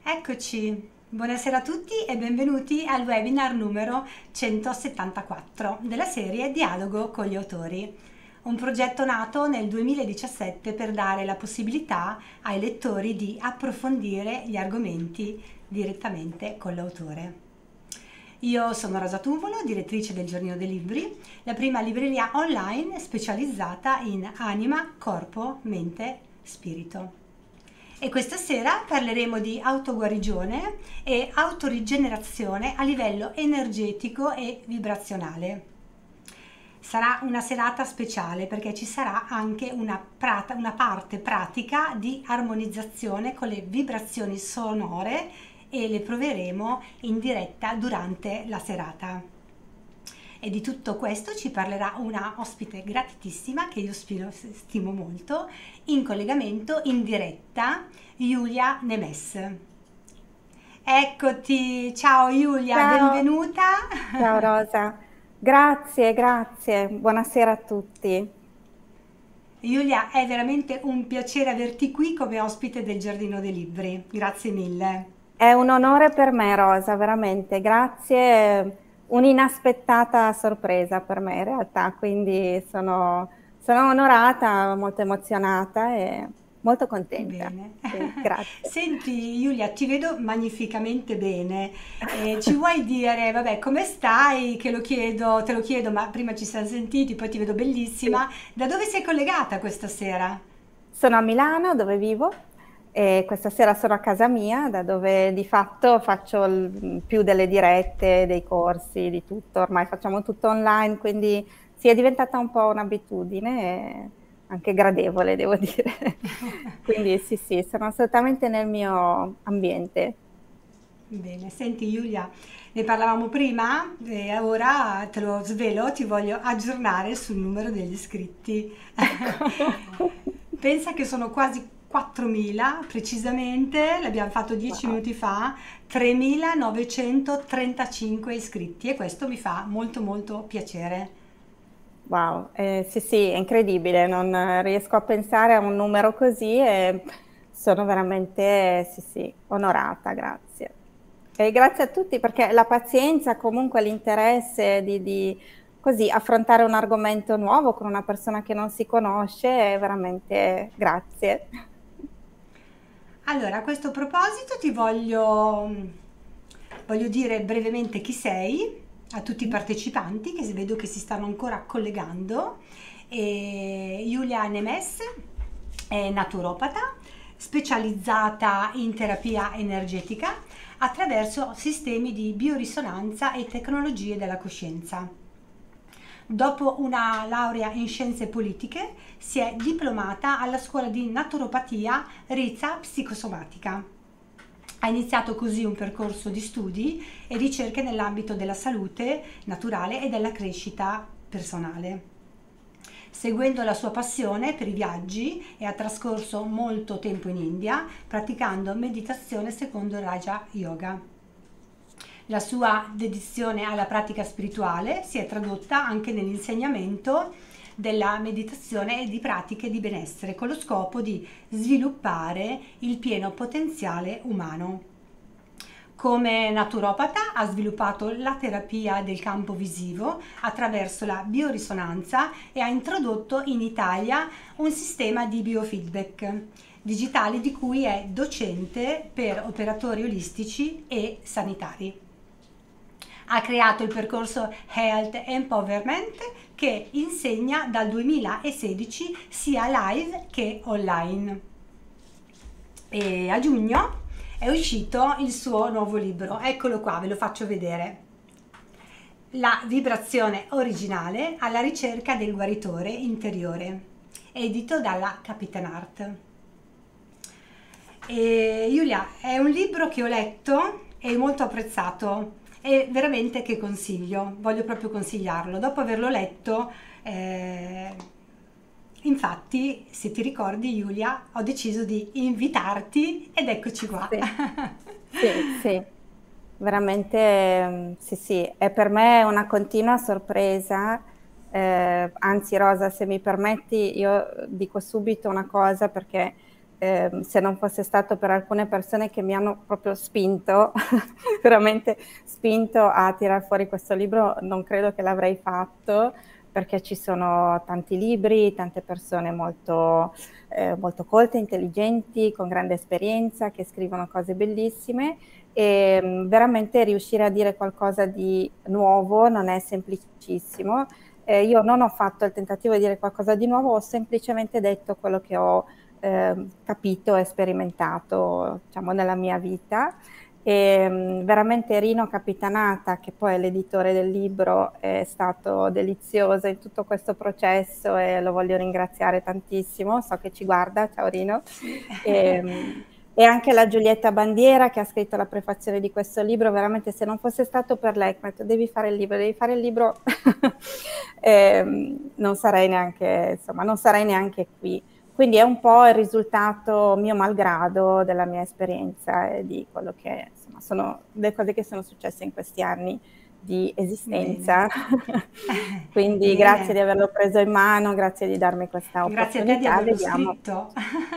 Eccoci, buonasera a tutti e benvenuti al webinar numero 174 della serie Dialogo con gli autori, un progetto nato nel 2017 per dare la possibilità ai lettori di approfondire gli argomenti direttamente con l'autore. Io sono Rosa Tuvolo, direttrice del Giardino dei Libri, la prima libreria online specializzata in anima, corpo, mente, spirito. E questa sera parleremo di autoguarigione e autorigenerazione a livello energetico e vibrazionale. Sarà una serata speciale perché ci sarà anche una parte pratica di armonizzazione con le vibrazioni sonore e le proveremo in diretta durante la serata. E di tutto questo ci parlerà una ospite gratitissima che io stimo molto, in collegamento in diretta, Giulia Nemes. Eccoti, ciao Giulia, Ciao, benvenuta. ciao Rosa, grazie, grazie, buonasera a tutti. Giulia, è veramente un piacere averti qui come ospite del Giardino dei Libri, grazie mille. È un onore per me, Rosa, veramente, grazie, un'inaspettata sorpresa per me in realtà, quindi sono onorata, molto emozionata e molto contenta. Bene. Sì, grazie. Senti Giulia, ti vedo magnificamente bene. Ci vuoi dire, vabbè, come stai? Che lo chiedo, te lo chiedo, ma prima ci siamo sentiti, poi ti vedo Sì. bellissima. Da dove sei collegata questa sera? Sono a Milano, dove vivo, e questa sera sono a casa mia, da dove di fatto faccio più delle dirette, dei corsi, di tutto. Ormai facciamo tutto online, quindi sì, è diventata un po' un'abitudine, e anche gradevole, devo dire. Quindi sì, sì, sono assolutamente nel mio ambiente. Bene, senti Giulia, ne parlavamo prima e ora te lo svelo, ti voglio aggiornare sul numero degli iscritti. Ecco. Pensa che sono quasi 4.000 precisamente, l'abbiamo fatto 10 Wow. minuti fa, 3.935 iscritti e questo mi fa molto molto piacere. Wow, sì, sì, è incredibile, non riesco a pensare a un numero così e sono veramente, sì, sì, onorata, grazie. E grazie a tutti perché la pazienza, comunque l'interesse di così affrontare un argomento nuovo con una persona che non si conosce, è veramente grazie. Allora, a questo proposito voglio dire brevemente chi sei a tutti i partecipanti che vedo che si stanno ancora collegando. Giulia Nemes è naturopata, specializzata in terapia energetica attraverso sistemi di biorisonanza e tecnologie della coscienza. Dopo una laurea in scienze politiche, si è diplomata alla scuola di naturopatia Rizza Psicosomatica. Ha iniziato così un percorso di studi e ricerche nell'ambito della salute naturale e della crescita personale. Seguendo la sua passione per i viaggi e ha trascorso molto tempo in India praticando meditazione secondo il Raja Yoga. La sua dedizione alla pratica spirituale si è tradotta anche nell'insegnamento della meditazione e di pratiche di benessere con lo scopo di sviluppare il pieno potenziale umano. Come naturopata ha sviluppato la terapia del campo visivo attraverso la biorisonanza e ha introdotto in Italia un sistema di biofeedback digitali di cui è docente per operatori olistici e sanitari. Ha creato il percorso Health Empowerment che insegna dal 2016 sia live che online. E a giugno è uscito il suo nuovo libro, eccolo qua, ve lo faccio vedere. La vibrazione originale alla ricerca del guaritore interiore, edito dalla Capitan Art. E Giulia, è un libro che ho letto e molto apprezzato e veramente che consiglio, voglio proprio consigliarlo. Dopo averlo letto, eh, infatti, se ti ricordi Giulia, ho deciso di invitarti ed eccoci qua. Sì, sì, sì, veramente sì, sì, è per me una continua sorpresa. Anzi, Rosa, se mi permetti, io dico subito una cosa perché se non fosse stato per alcune persone che mi hanno proprio spinto, veramente spinto a tirar fuori questo libro, non credo che l'avrei fatto, perché ci sono tanti libri, tante persone molto, molto colte, intelligenti, con grande esperienza, che scrivono cose bellissime, e veramente riuscire a dire qualcosa di nuovo non è semplicissimo. Io non ho fatto il tentativo di dire qualcosa di nuovo, ho semplicemente detto quello che ho capito e sperimentato, diciamo, nella mia vita. E veramente Rino Capitanata, che poi è l'editore del libro, è stato delizioso in tutto questo processo e lo voglio ringraziare tantissimo, so che ci guarda, ciao Rino. Sì. E anche la Giulietta Bandiera, che ha scritto la prefazione di questo libro. Veramente, se non fosse stato per lei, mi ha detto devi fare il libro, non sarei neanche, insomma, non sarei neanche qui. Quindi è un po' il risultato mio malgrado della mia esperienza e di quello che, insomma, sono le cose che sono successe in questi anni di esistenza. Quindi Bene. grazie di averlo preso in mano, grazie di darmi questa Grazie a te di opportunità. averlo Vediamo. scritto.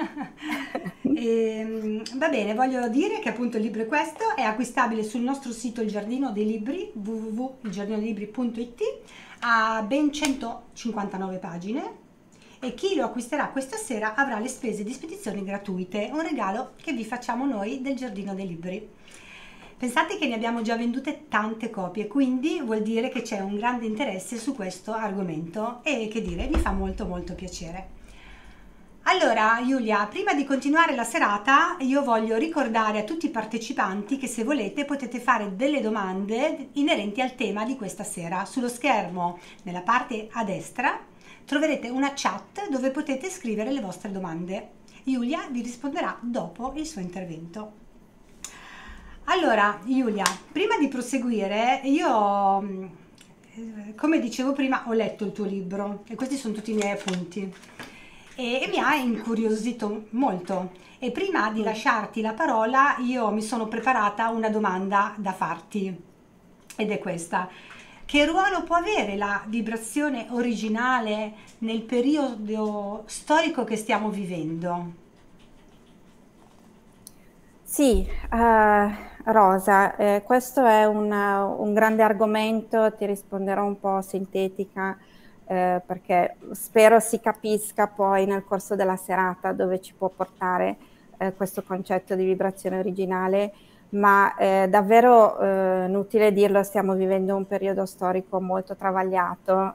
Va bene, voglio dire che appunto il libro è questo, è acquistabile sul nostro sito Il Giardino dei Libri, www.ilgiardinodei libri.it, ha ben 159 pagine e chi lo acquisterà questa sera avrà le spese di spedizione gratuite, un regalo che vi facciamo noi del Giardino dei Libri. Pensate che ne abbiamo già vendute tante copie, quindi vuol dire che c'è un grande interesse su questo argomento e che dire, mi fa molto molto piacere. Allora, Giulia, prima di continuare la serata, io voglio ricordare a tutti i partecipanti che se volete potete fare delle domande inerenti al tema di questa sera. Sullo schermo, nella parte a destra, troverete una chat dove potete scrivere le vostre domande. Giulia vi risponderà dopo il suo intervento. Allora, Giulia, prima di proseguire, io, come dicevo prima, ho letto il tuo libro e questi sono tutti i miei appunti e mi ha incuriosito molto. E prima di lasciarti la parola, io mi sono preparata una domanda da farti ed è questa. Che ruolo può avere la vibrazione originale nel periodo storico che stiamo vivendo? Sì, Rosa, questo è un grande argomento, ti risponderò un po' sintetica, perché spero si capisca poi nel corso della serata dove ci può portare questo concetto di vibrazione originale, ma davvero inutile dirlo, stiamo vivendo un periodo storico molto travagliato,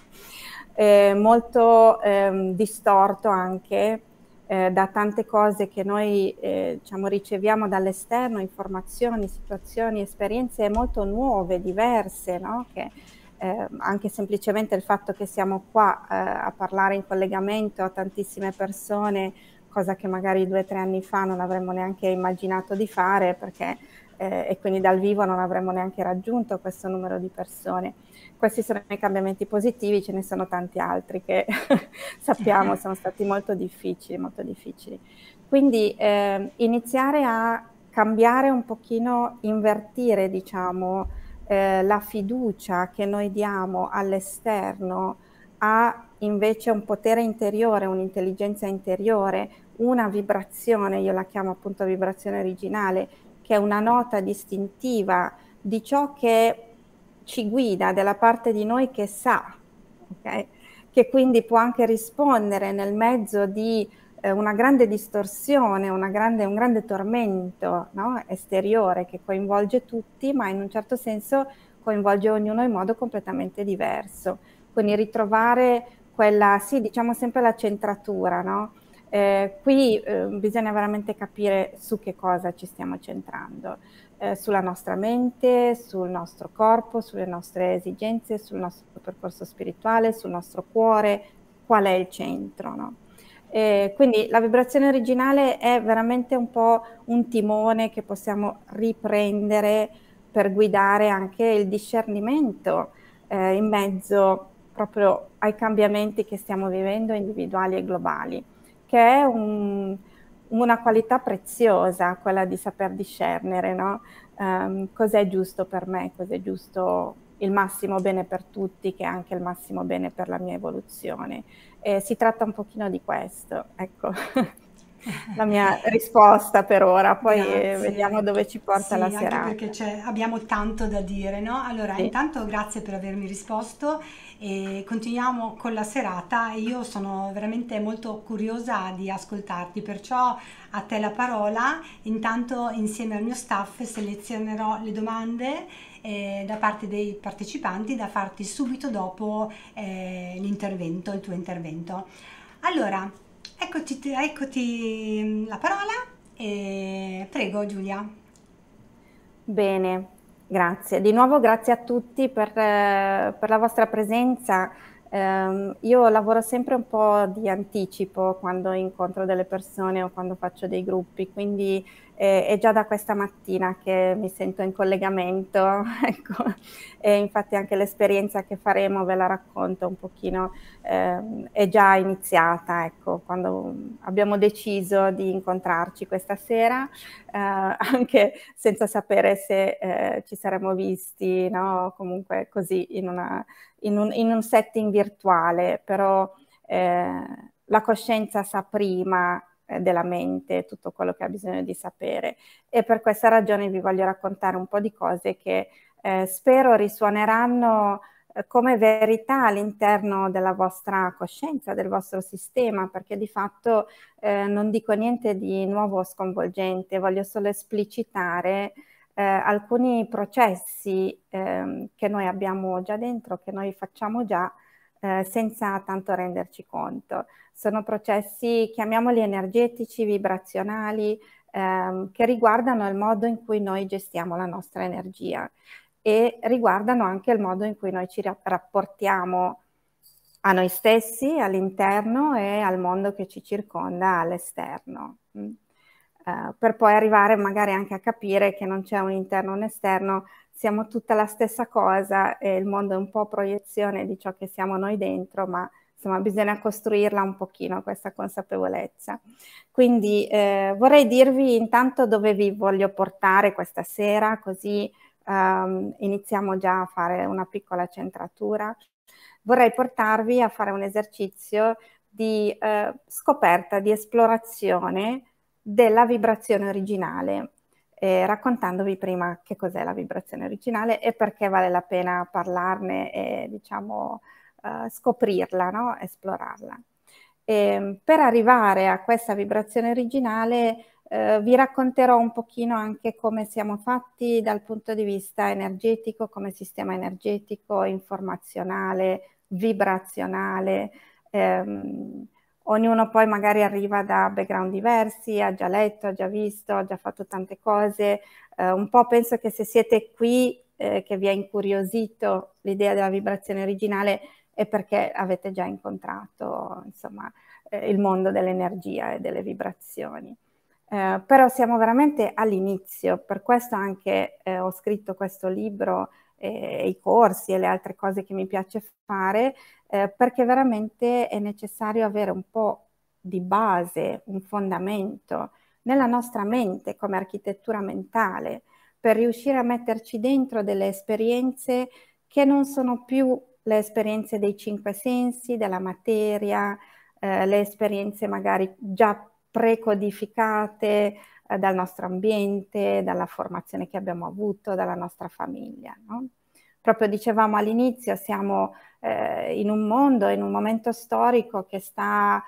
molto distorto anche da tante cose che noi diciamo, riceviamo dall'esterno, informazioni, situazioni, esperienze molto nuove, diverse, no? Che anche semplicemente il fatto che siamo qua a parlare in collegamento a tantissime persone, cosa che magari 2 o 3 anni fa non avremmo neanche immaginato di fare, perché e quindi dal vivo non avremmo neanche raggiunto questo numero di persone. Questi sono i cambiamenti positivi, ce ne sono tanti altri che sappiamo sono stati molto difficili, molto difficili. Quindi iniziare a cambiare un pochino, invertire, diciamo, la fiducia che noi diamo all'esterno ha invece un potere interiore, un'intelligenza interiore, una vibrazione, io la chiamo appunto vibrazione originale, che è una nota distintiva di ciò che ci guida, della parte di noi che sa, okay? Che quindi può anche rispondere nel mezzo di una grande distorsione, un grande tormento, no? Esteriore che coinvolge tutti, ma in un certo senso coinvolge ognuno in modo completamente diverso. Quindi ritrovare quella, sì, diciamo sempre la centratura, no? Qui bisogna veramente capire su che cosa ci stiamo centrando. Sulla nostra mente, sul nostro corpo, sulle nostre esigenze, sul nostro percorso spirituale, sul nostro cuore, qual è il centro, no? Quindi la vibrazione originale è veramente un po' un timone che possiamo riprendere per guidare anche il discernimento in mezzo proprio ai cambiamenti che stiamo vivendo individuali e globali, che è una qualità preziosa, quella di saper discernere, no? Cos'è giusto per me, cos'è giusto il massimo bene per tutti, che è anche il massimo bene per la mia evoluzione. Si tratta un pochino di questo, ecco. la mia risposta per ora, poi vediamo Grazie. dove ci porta la Sì, anche perché serata. abbiamo tanto da dire, no? Allora, Sì. intanto grazie per avermi risposto e continuiamo con la serata. Io sono veramente molto curiosa di ascoltarti, perciò a te la parola. Intanto insieme al mio staff selezionerò le domande da parte dei partecipanti da farti subito dopo l'intervento, il tuo intervento. Allora, eccoti la parola e prego Giulia. Bene, grazie. Di nuovo grazie a tutti per la vostra presenza. Io lavoro sempre un po' di anticipo quando incontro delle persone o quando faccio dei gruppi, quindi è già da questa mattina che mi sento in collegamento, ecco. E infatti anche l'esperienza che faremo, ve la racconto un pochino, è già iniziata, ecco, quando abbiamo deciso di incontrarci questa sera. Anche senza sapere se ci saremmo visti, no? Comunque così in un setting virtuale, però la coscienza sa prima della mente tutto quello che ha bisogno di sapere, e per questa ragione vi voglio raccontare un po' di cose che spero risuoneranno come verità all'interno della vostra coscienza, del vostro sistema, perché di fatto non dico niente di nuovo o sconvolgente, voglio solo esplicitare alcuni processi che noi abbiamo già dentro, che noi facciamo già senza tanto renderci conto. Sono processi, chiamiamoli energetici, vibrazionali, che riguardano il modo in cui noi gestiamo la nostra energia e riguardano anche il modo in cui noi ci rapportiamo a noi stessi all'interno e al mondo che ci circonda all'esterno. Per poi arrivare magari anche a capire che non c'è un interno e un esterno, siamo tutta la stessa cosa e il mondo è un po' proiezione di ciò che siamo noi dentro, ma insomma bisogna costruirla un pochino questa consapevolezza. Quindi vorrei dirvi intanto dove vi voglio portare questa sera, così iniziamo già a fare una piccola centratura. Vorrei portarvi a fare un esercizio di scoperta, di esplorazione della vibrazione originale, raccontandovi prima che cos'è la vibrazione originale e perché vale la pena parlarne e diciamo scoprirla, no? Esplorarla. Per arrivare a questa vibrazione originale vi racconterò un pochino anche come siamo fatti dal punto di vista energetico, come sistema energetico, informazionale, vibrazionale. Ognuno poi magari arriva da background diversi, ha già letto, ha già visto, ha già fatto tante cose. Un po' penso che se siete qui, che vi ha incuriosito l'idea della vibrazione originale, è perché avete già incontrato, insomma, il mondo dell'energia e delle vibrazioni. Però siamo veramente all'inizio, per questo anche ho scritto questo libro, i corsi e le altre cose che mi piace fare, perché veramente è necessario avere un po' di base, un fondamento nella nostra mente come architettura mentale, per riuscire a metterci dentro delle esperienze che non sono più le esperienze dei cinque sensi, della materia, le esperienze magari già precodificate dal nostro ambiente, dalla formazione che abbiamo avuto, dalla nostra famiglia, no? Proprio dicevamo all'inizio, siamo in un mondo, in un momento storico che sta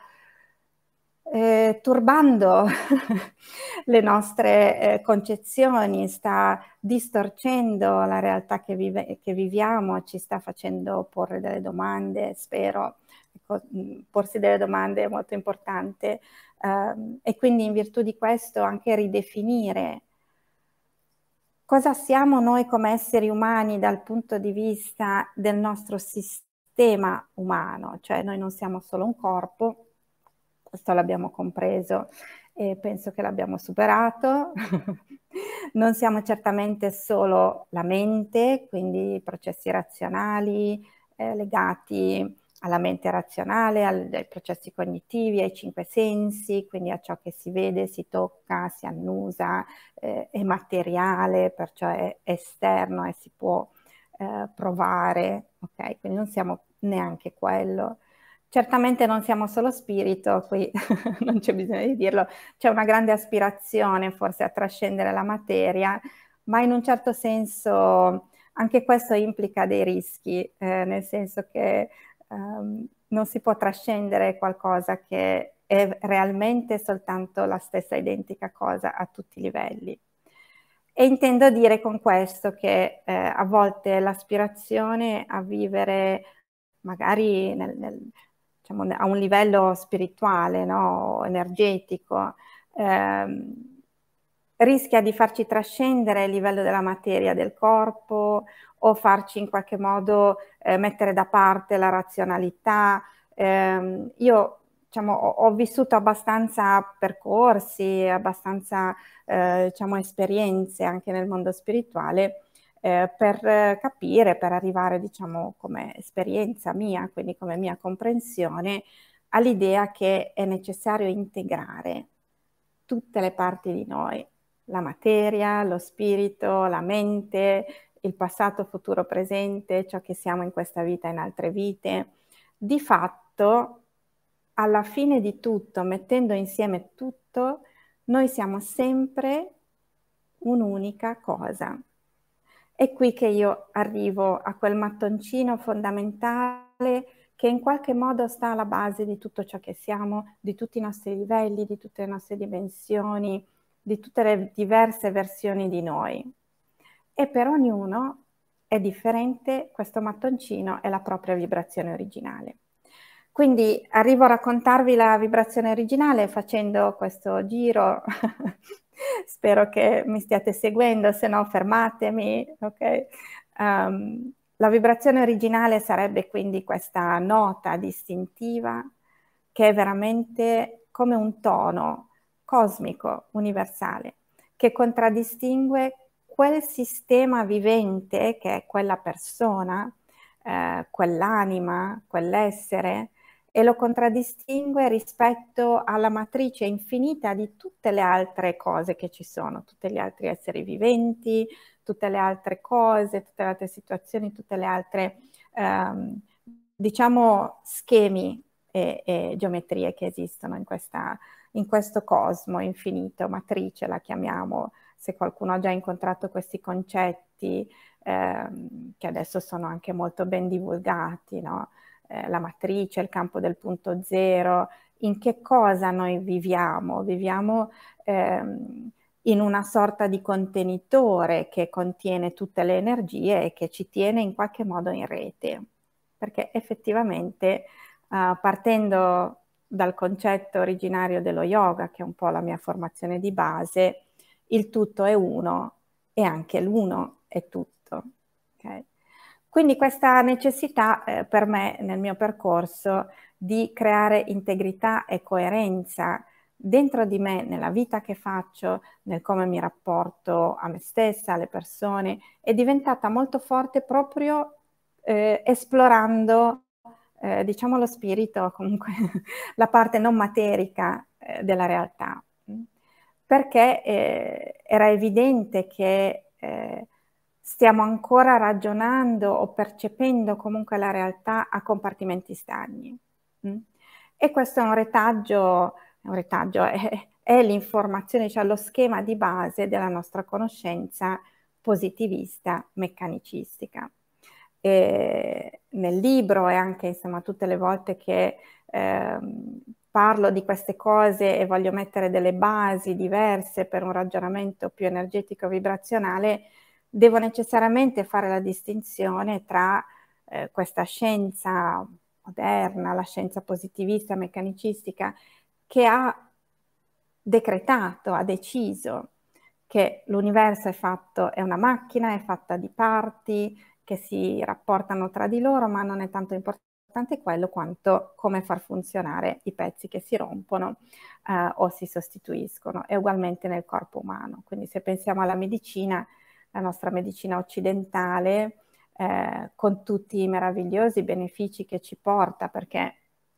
turbando le nostre concezioni, sta distorcendo la realtà che viviamo, ci sta facendo porre delle domande, spero. Ecco, porsi delle domande è molto importante, e quindi in virtù di questo anche ridefinire cosa siamo noi come esseri umani dal punto di vista del nostro sistema umano, cioè noi non siamo solo un corpo, questo l'abbiamo compreso e penso che l'abbiamo superato. Non siamo certamente solo la mente, quindi processi razionali legati alla mente razionale, ai processi cognitivi, ai cinque sensi, quindi a ciò che si vede, si tocca, si annusa, è materiale, perciò è esterno e si può provare, ok? Quindi non siamo neanche quello. Certamente non siamo solo spirito, qui non c'è bisogno di dirlo, c'è una grande aspirazione forse a trascendere la materia, ma in un certo senso anche questo implica dei rischi, nel senso che non si può trascendere qualcosa che è realmente soltanto la stessa identica cosa a tutti i livelli. E intendo dire con questo che a volte l'aspirazione a vivere magari diciamo, a un livello spirituale, no? Energetico, rischia di farci trascendere il livello della materia del corpo o farci in qualche modo mettere da parte la razionalità. Io diciamo, ho vissuto abbastanza percorsi, abbastanza diciamo, esperienze anche nel mondo spirituale per capire, per arrivare, diciamo, come esperienza mia, quindi come mia comprensione, all'idea che è necessario integrare tutte le parti di noi, la materia, lo spirito, la mente, il passato, futuro, presente, ciò che siamo in questa vita e in altre vite. Di fatto, alla fine di tutto, mettendo insieme tutto, noi siamo sempre un'unica cosa. È qui che io arrivo a quel mattoncino fondamentale che in qualche modo sta alla base di tutto ciò che siamo, di tutti i nostri livelli, di tutte le nostre dimensioni, di tutte le diverse versioni di noi. E per ognuno è differente questo mattoncino e la propria vibrazione originale. Quindi arrivo a raccontarvi la vibrazione originale facendo questo giro. Spero che mi stiate seguendo, se no fermatemi, ok? La vibrazione originale sarebbe quindi questa nota distintiva che è veramente come un tono cosmico, universale, che contraddistingue quel sistema vivente che è quella persona, quell'anima, quell'essere, e lo contraddistingue rispetto alla matrice infinita di tutte le altre cose che ci sono, tutti gli altri esseri viventi, tutte le altre cose, tutte le altre situazioni, tutte le altre, diciamo, schemi e geometrie che esistono in questo cosmo infinito, matrice la chiamiamo, se qualcuno ha già incontrato questi concetti, che adesso sono anche molto ben divulgati, no? La matrice, il campo del punto zero, in che cosa noi viviamo? Viviamo in una sorta di contenitore che contiene tutte le energie e che ci tiene in qualche modo in rete, perché effettivamente partendo dal concetto originario dello yoga, che è un po' la mia formazione di base, il tutto è uno e anche l'uno è tutto. Okay? Quindi questa necessità per me nel mio percorso di creare integrità e coerenza dentro di me, nella vita che faccio, nel come mi rapporto a me stessa, alle persone, è diventata molto forte proprio esplorando, diciamo, lo spirito, comunque la parte non materica della realtà. Perché era evidente che stiamo ancora ragionando o percependo comunque la realtà a compartimenti stagni. E questo è un retaggio, è l'informazione, cioè lo schema di base della nostra conoscenza positivista, meccanicistica. E nel libro e anche insomma tutte le volte che parlo di queste cose e voglio mettere delle basi diverse per un ragionamento più energetico vibrazionale, devo necessariamente fare la distinzione tra questa scienza moderna, la scienza positivista, meccanicistica, che ha decretato, ha deciso che l'universo è una macchina, è fatta di parti che si rapportano tra di loro, ma non è tanto importante quello quanto come far funzionare i pezzi che si rompono o si sostituiscono, e ugualmente nel corpo umano. Quindi se pensiamo alla medicina, la nostra medicina occidentale, con tutti i meravigliosi benefici che ci porta, perché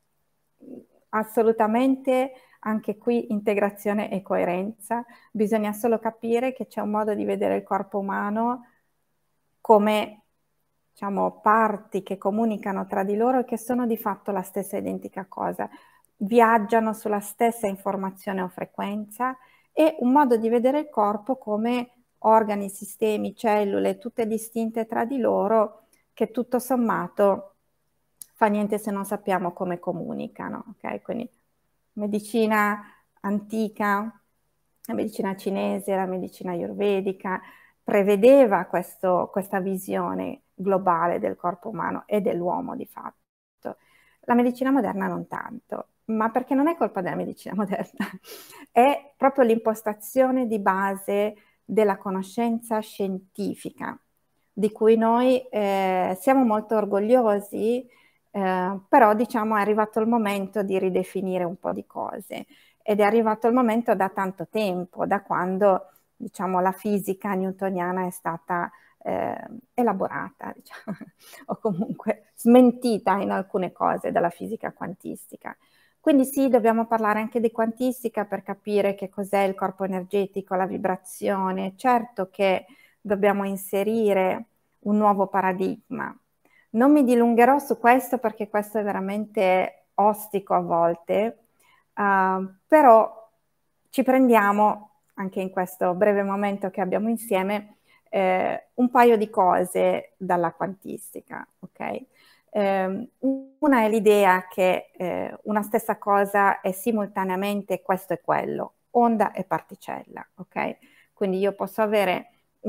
assolutamente anche qui integrazione e coerenza, bisogna solo capire che c'è un modo di vedere il corpo umano come diciamo, parti che comunicano tra di loro e che sono di fatto la stessa identica cosa, viaggiano sulla stessa informazione o frequenza, e un modo di vedere il corpo come organi, sistemi, cellule, tutte distinte tra di loro, che tutto sommato fa niente se non sappiamo come comunicano, ok? Quindi medicina antica, la medicina cinese, la medicina ayurvedica, prevedeva questa visione globale del corpo umano e dell'uomo di fatto. La medicina moderna non tanto, ma perché non è colpa della medicina moderna, è proprio l'impostazione di base della conoscenza scientifica, di cui noi siamo molto orgogliosi, però diciamo è arrivato il momento di ridefinire un po' di cose, ed è arrivato il momento da tanto tempo, da quando diciamo la fisica newtoniana è stata elaborata, diciamo, o comunque smentita in alcune cose dalla fisica quantistica. Quindi sì, dobbiamo parlare anche di quantistica per capire che cos'è il corpo energetico, la vibrazione. Certo che dobbiamo inserire un nuovo paradigma. Non mi dilungherò su questo perché questo è veramente ostico a volte, però ci prendiamo, anche in questo breve momento che abbiamo insieme, un paio di cose dalla quantistica, ok? Una è l'idea che una stessa cosa è simultaneamente questo e quello, onda e particella, ok? Quindi io posso avere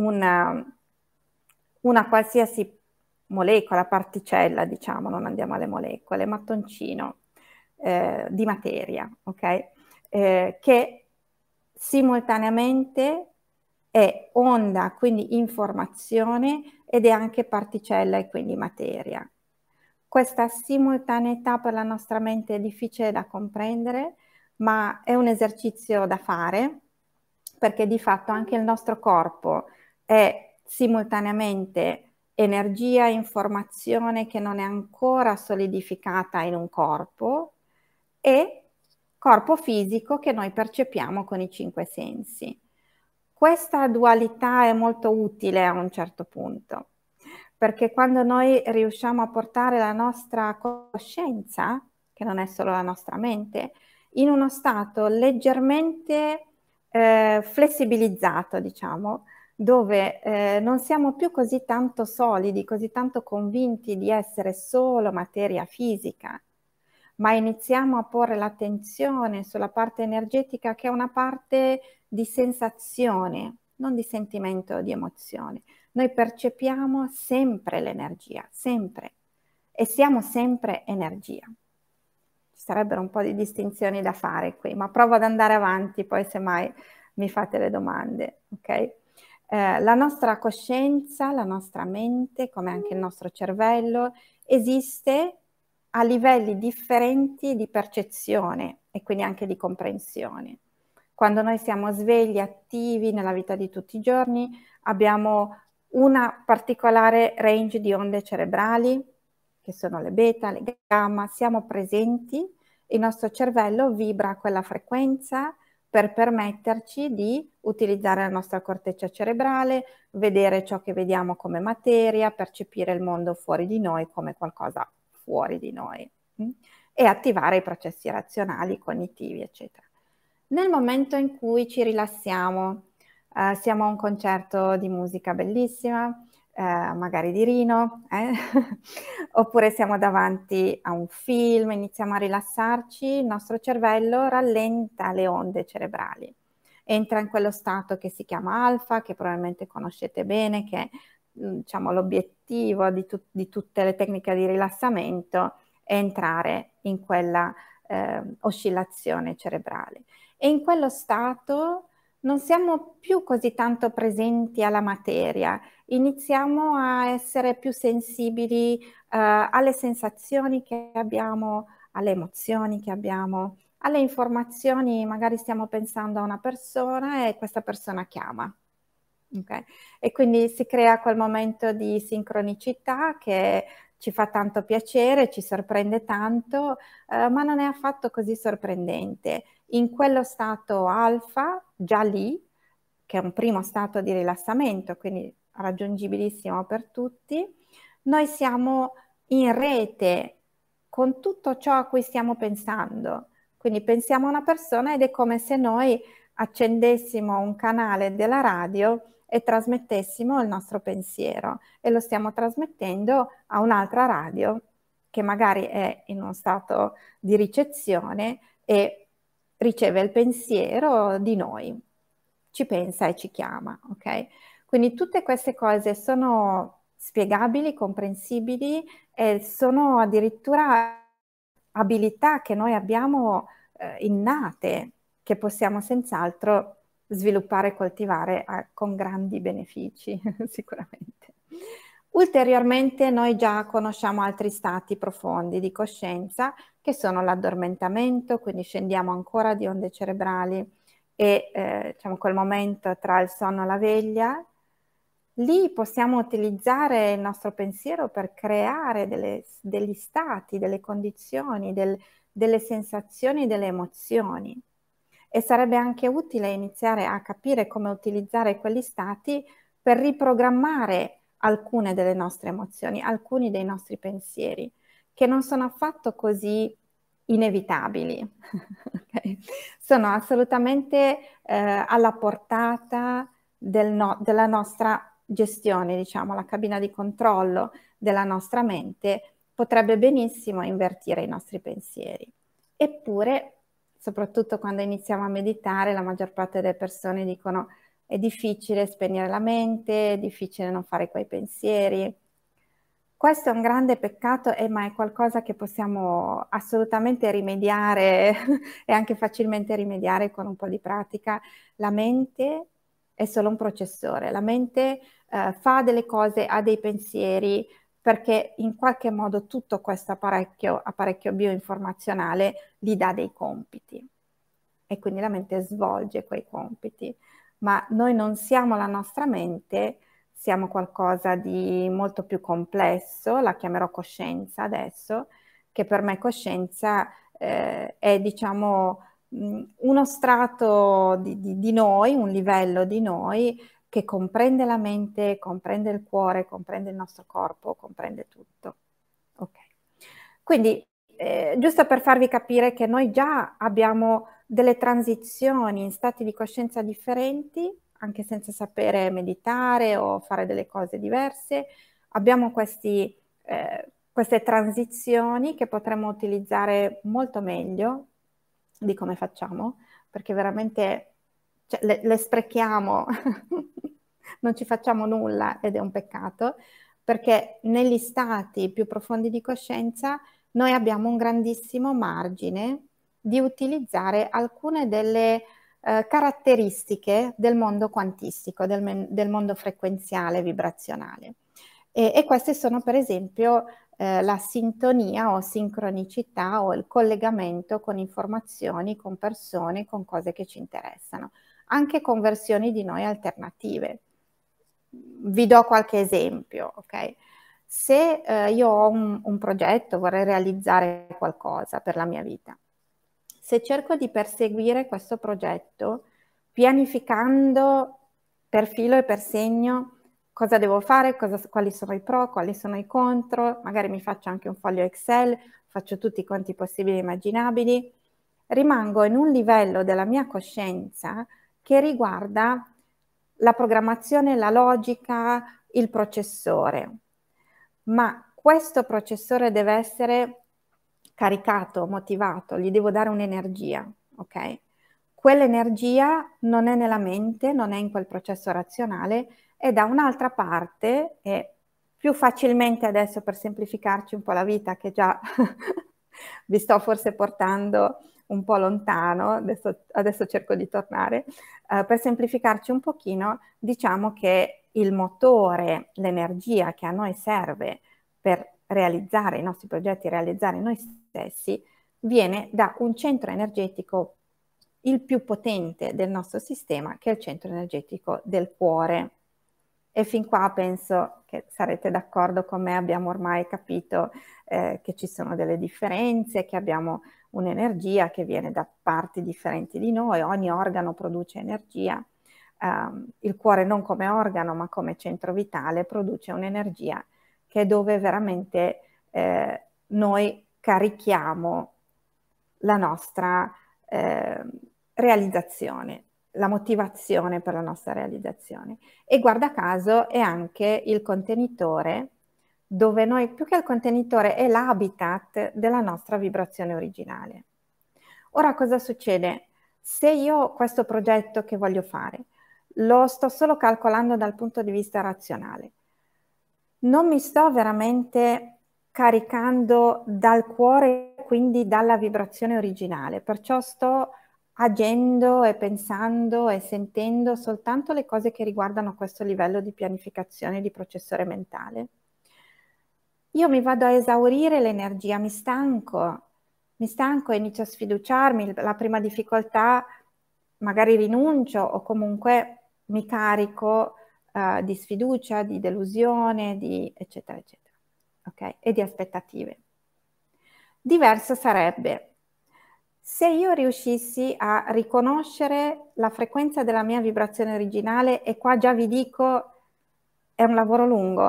una qualsiasi molecola, particella, diciamo, non andiamo alle molecole, mattoncino di materia, ok? Che simultaneamente è onda, quindi informazione, ed è anche particella e quindi materia. Questa simultaneità per la nostra mente è difficile da comprendere, ma è un esercizio da fare, perché di fatto anche il nostro corpo è simultaneamente energia, informazione che non è ancora solidificata in un corpo, e corpo fisico che noi percepiamo con i cinque sensi. Questa dualità è molto utile a un certo punto, perché quando noi riusciamo a portare la nostra coscienza, che non è solo la nostra mente, in uno stato leggermente flessibilizzato, diciamo, dove non siamo più così tanto solidi, così tanto convinti di essere solo materia fisica, ma iniziamo a porre l'attenzione sulla parte energetica, che è una parte di sensazione, non di sentimento o di emozione. Noi percepiamo sempre l'energia, sempre, e siamo sempre energia. Ci sarebbero un po' di distinzioni da fare qui, ma provo ad andare avanti, poi semmai mi fate le domande, ok? La nostra coscienza, la nostra mente, come anche il nostro cervello, esiste a livelli differenti di percezione e quindi anche di comprensione. Quando noi siamo svegli, attivi nella vita di tutti i giorni, abbiamo una particolare range di onde cerebrali, che sono le beta, le gamma, siamo presenti, il nostro cervello vibra a quella frequenza per permetterci di utilizzare la nostra corteccia cerebrale, vedere ciò che vediamo come materia, percepire il mondo fuori di noi come qualcosa fuori di noi, e attivare i processi razionali, cognitivi, eccetera. Nel momento in cui ci rilassiamo, siamo a un concerto di musica bellissima, magari di Rino, oppure siamo davanti a un film, iniziamo a rilassarci, il nostro cervello rallenta le onde cerebrali, entra in quello stato che si chiama alfa, che probabilmente conoscete bene, che è diciamo, l'obiettivo di tutte le tecniche di rilassamento, è entrare in quella oscillazione cerebrale. E in quello stato non siamo più così tanto presenti alla materia, iniziamo a essere più sensibili alle sensazioni che abbiamo, alle emozioni che abbiamo, alle informazioni. Magari stiamo pensando a una persona e questa persona chiama. Okay? E quindi si crea quel momento di sincronicità che ci fa tanto piacere, ci sorprende tanto, ma non è affatto così sorprendente. In quello stato alfa, già lì, che è un primo stato di rilassamento, quindi raggiungibilissimo per tutti, noi siamo in rete con tutto ciò a cui stiamo pensando. Quindi pensiamo a una persona ed è come se noi accendessimo un canale della radio e trasmettessimo il nostro pensiero e lo stiamo trasmettendo a un'altra radio che magari è in uno stato di ricezione e riceve il pensiero di noi, ci pensa e ci chiama, ok? Quindi tutte queste cose sono spiegabili, comprensibili e sono addirittura abilità che noi abbiamo innate, che possiamo senz'altro sviluppare e coltivare con grandi benefici, sicuramente. Ulteriormente noi già conosciamo altri stati profondi di coscienza, che sono l'addormentamento, quindi scendiamo ancora di onde cerebrali e diciamo quel momento tra il sonno e la veglia. Lì possiamo utilizzare il nostro pensiero per creare degli stati, delle condizioni, delle sensazioni, delle emozioni. E sarebbe anche utile iniziare a capire come utilizzare quegli stati per riprogrammare alcune delle nostre emozioni, alcuni dei nostri pensieri, che non sono affatto così inevitabili. Okay? Sono assolutamente alla portata della nostra gestione, diciamo, la cabina di controllo della nostra mente potrebbe benissimo invertire i nostri pensieri. Eppure, soprattutto quando iniziamo a meditare, la maggior parte delle persone dicono è difficile spegnere la mente, è difficile non fare quei pensieri. Questo è un grande peccato, ma è qualcosa che possiamo assolutamente rimediare e anche facilmente rimediare con un po' di pratica. La mente è solo un processore, la mente fa delle cose, ha dei pensieri, perché in qualche modo tutto questo apparecchio bioinformazionale gli dà dei compiti e quindi la mente svolge quei compiti. Ma noi non siamo la nostra mente, siamo qualcosa di molto più complesso, la chiamerò coscienza adesso, che per me coscienza è diciamo uno strato di noi, un livello di noi che comprende la mente, comprende il cuore, comprende il nostro corpo, comprende tutto. Ok. Quindi, giusto per farvi capire che noi già abbiamo delle transizioni in stati di coscienza differenti, anche senza sapere meditare o fare delle cose diverse, abbiamo queste transizioni che potremmo utilizzare molto meglio di come facciamo, perché veramente cioè, le sprechiamo, non ci facciamo nulla ed è un peccato, perché negli stati più profondi di coscienza noi abbiamo un grandissimo margine di utilizzare alcune delle caratteristiche del mondo quantistico, del mondo frequenziale, vibrazionale. E queste sono per esempio la sintonia o sincronicità o il collegamento con informazioni, con persone, con cose che ci interessano, anche con versioni di noi alternative. Vi do qualche esempio, ok? Se io ho un progetto, vorrei realizzare qualcosa per la mia vita, se cerco di perseguire questo progetto pianificando per filo e per segno cosa devo fare, quali sono i pro, quali sono i contro, magari mi faccio anche un foglio Excel, faccio tutti i conti possibili e immaginabili, rimango in un livello della mia coscienza che riguarda la programmazione, la logica, il processore. Ma questo processore deve essere caricato, motivato, gli devo dare un'energia, ok? Quell'energia non è nella mente, non è in quel processo razionale, è da un'altra parte e più facilmente adesso per semplificarci un po' la vita che già vi sto forse portando un po' lontano, adesso cerco di tornare, per semplificarci un pochino, diciamo che il motore, l'energia che a noi serve per realizzare i nostri progetti, realizzare noi stessi, viene da un centro energetico il più potente del nostro sistema, che è il centro energetico del cuore. E fin qua penso che sarete d'accordo con me, abbiamo ormai capito che ci sono delle differenze, che abbiamo un'energia che viene da parti differenti di noi, ogni organo produce energia, il cuore non come organo ma come centro vitale produce un'energia che è dove veramente noi carichiamo la nostra realizzazione, la motivazione per la nostra realizzazione. E guarda caso è anche il contenitore dove noi, più che il contenitore, è l'habitat della nostra vibrazione originale. Ora cosa succede? Se io ho questo progetto che voglio fare, lo sto solo calcolando dal punto di vista razionale, non mi sto veramente caricando dal cuore, quindi dalla vibrazione originale, perciò sto agendo e pensando e sentendo soltanto le cose che riguardano questo livello di pianificazione di processore mentale. Io mi vado a esaurire l'energia, mi stanco e inizio a sfiduciarmi, la prima difficoltà magari rinuncio o comunque mi carico di sfiducia, di delusione, di eccetera, eccetera, ok? E di aspettative. Diverso sarebbe se io riuscissi a riconoscere la frequenza della mia vibrazione originale, e qua già vi dico, è un lavoro lungo.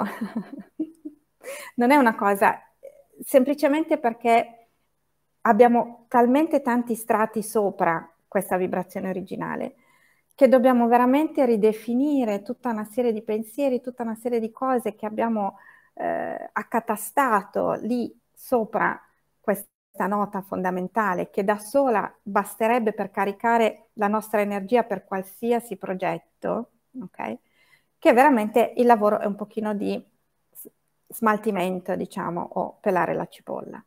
Non è una cosa, semplicemente perché abbiamo talmente tanti strati sopra questa vibrazione originale che dobbiamo veramente ridefinire tutta una serie di pensieri, tutta una serie di cose che abbiamo accatastato lì sopra questa nota fondamentale, che da sola basterebbe per caricare la nostra energia per qualsiasi progetto, ok? Che veramente il lavoro è un pochino di smaltimento, diciamo, o pelare la cipolla.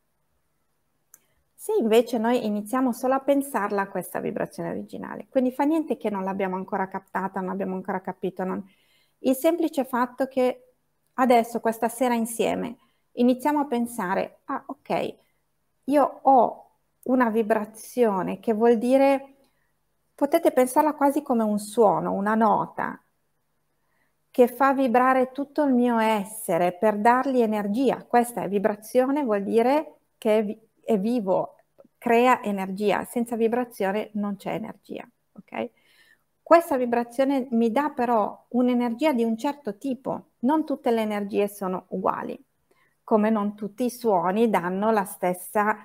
Se invece noi iniziamo solo a pensarla questa vibrazione originale, quindi fa niente che non l'abbiamo ancora captata, non abbiamo ancora capito, il semplice fatto che adesso, questa sera insieme, iniziamo a pensare, ah ok, io ho una vibrazione che vuol dire, potete pensarla quasi come un suono, una nota, che fa vibrare tutto il mio essere per dargli energia. Questa è vibrazione, vuol dire che è vivo, crea energia. Senza vibrazione non c'è energia, ok? Questa vibrazione mi dà però un'energia di un certo tipo. Non tutte le energie sono uguali, come non tutti i suoni danno la stessa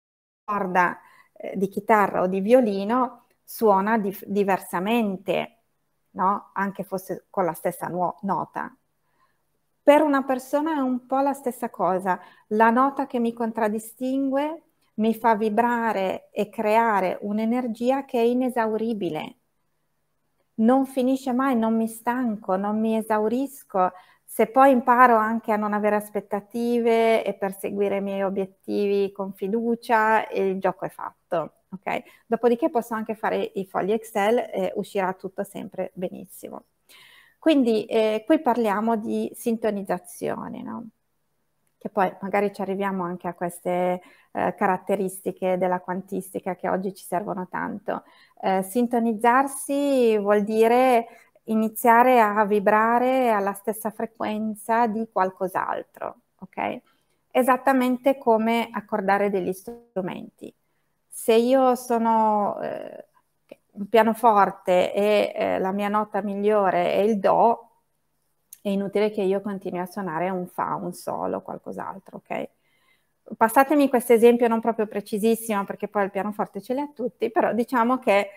corda di chitarra o di violino, suona diversamente, no? Anche fosse con la stessa nota. Per una persona è un po' la stessa cosa. La nota che mi contraddistingue mi fa vibrare e creare un'energia che è inesauribile. Non finisce mai, non mi stanco, non mi esaurisco. Se poi imparo anche a non avere aspettative e perseguire i miei obiettivi con fiducia, il gioco è fatto. Okay? Dopodiché posso anche fare i fogli Excel e uscirà tutto sempre benissimo. Quindi qui parliamo di sintonizzazione, no? Che poi magari ci arriviamo anche a queste caratteristiche della quantistica che oggi ci servono tanto. Sintonizzarsi vuol dire iniziare a vibrare alla stessa frequenza di qualcos'altro, ok? Esattamente come accordare degli strumenti. Se io sono un pianoforte e la mia nota migliore è il Do, è inutile che io continui a suonare un Fa, un Sol o qualcos'altro, ok? Passatemi questo esempio non proprio precisissimo, perché poi il pianoforte ce li ha tutti, però diciamo che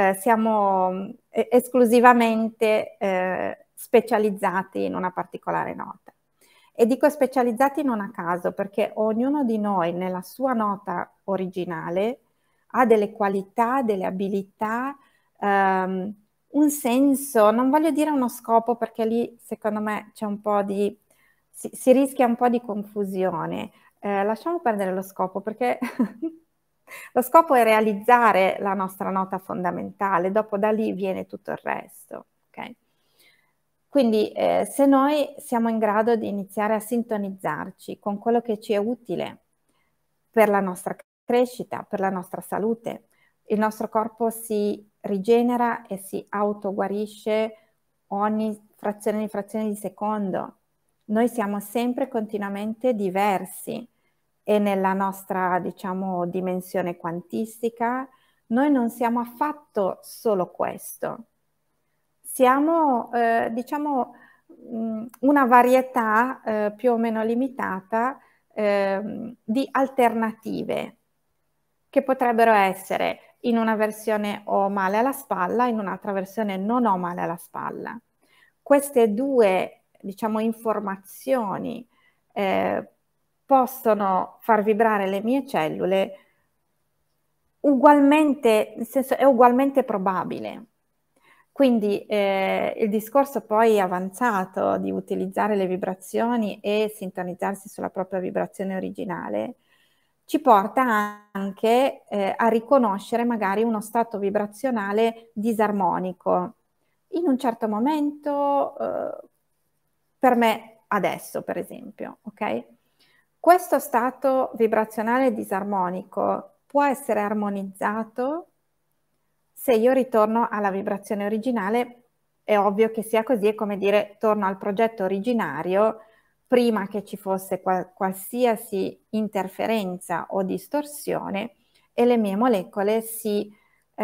siamo esclusivamente specializzati in una particolare nota. E dico specializzati non a caso, perché ognuno di noi nella sua nota originale ha delle qualità, delle abilità, un senso, non voglio dire uno scopo, perché lì secondo me c'è un po' di, si rischia un po' di confusione. Lasciamo perdere lo scopo, perché lo scopo è realizzare la nostra nota fondamentale, dopo da lì viene tutto il resto, ok? Quindi se noi siamo in grado di iniziare a sintonizzarci con quello che ci è utile per la nostra crescita, per la nostra salute, il nostro corpo si rigenera e si autoguarisce ogni frazione di secondo. Noi siamo sempre continuamente diversi e nella nostra, diciamo, dimensione quantistica noi non siamo affatto solo questo. Siamo, diciamo, una varietà più o meno limitata di alternative che potrebbero essere: in una versione ho male alla spalla, in un'altra versione non ho male alla spalla. Queste due, diciamo, informazioni possono far vibrare le mie cellule ugualmente, nel senso è ugualmente probabile. Quindi il discorso poi avanzato di utilizzare le vibrazioni e sintonizzarsi sulla propria vibrazione originale ci porta anche a riconoscere magari uno stato vibrazionale disarmonico in un certo momento, per me adesso per esempio, ok? Questo stato vibrazionale disarmonico può essere armonizzato se io ritorno alla vibrazione originale. È ovvio che sia così, è come dire torno al progetto originario prima che ci fosse qualsiasi interferenza o distorsione e le mie molecole si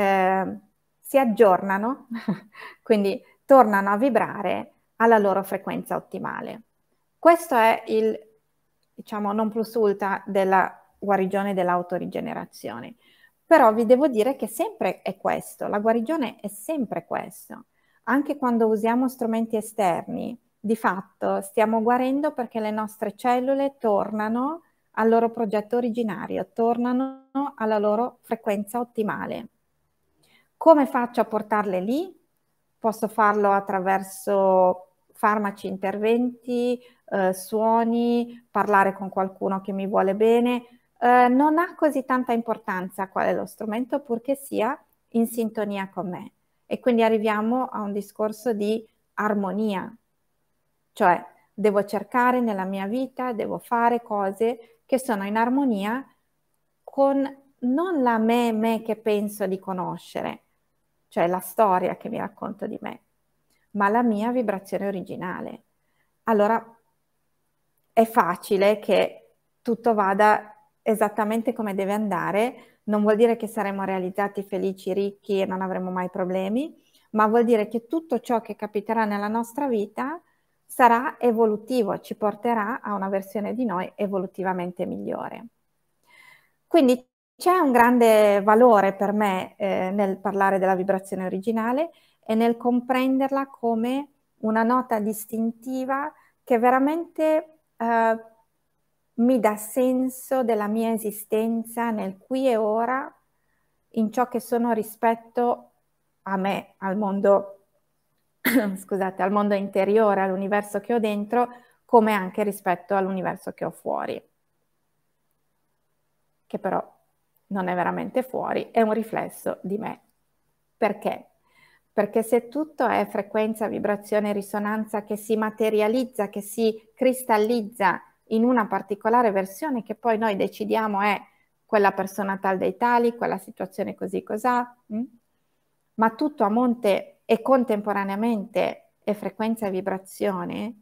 aggiornano, quindi tornano a vibrare alla loro frequenza ottimale. Questo è il, diciamo, non plus ultra della guarigione dell'autorigenerazione. Però vi devo dire che sempre è questo, la guarigione è sempre questo. Anche quando usiamo strumenti esterni, di fatto stiamo guarendo perché le nostre cellule tornano al loro progetto originario, tornano alla loro frequenza ottimale. Come faccio a portarle lì? Posso farlo attraverso farmaci, interventi, suoni, parlare con qualcuno che mi vuole bene. Non ha così tanta importanza qual è lo strumento, purché sia in sintonia con me. E quindi arriviamo a un discorso di armonia, cioè devo cercare nella mia vita, devo fare cose che sono in armonia con non la me che penso di conoscere, cioè la storia che mi racconto di me, ma la mia vibrazione originale. Allora è facile che tutto vada esattamente come deve andare. Non vuol dire che saremo realizzati, felici, ricchi e non avremo mai problemi, ma vuol dire che tutto ciò che capiterà nella nostra vita sarà evolutivo, ci porterà a una versione di noi evolutivamente migliore. Quindi c'è un grande valore per me nel parlare della vibrazione originale e nel comprenderla come una nota distintiva che veramente mi dà senso della mia esistenza nel qui e ora, in ciò che sono rispetto a me, al mondo, scusate, al mondo interiore, all'universo che ho dentro, come anche rispetto all'universo che ho fuori, che però non è veramente fuori, è un riflesso di me. Perché? Perché se tutto è frequenza, vibrazione, risonanza che si materializza, che si cristallizza in una particolare versione che poi noi decidiamo è quella persona tal dei tali, quella situazione così cos'ha, ma tutto a monte e contemporaneamente è frequenza e vibrazione,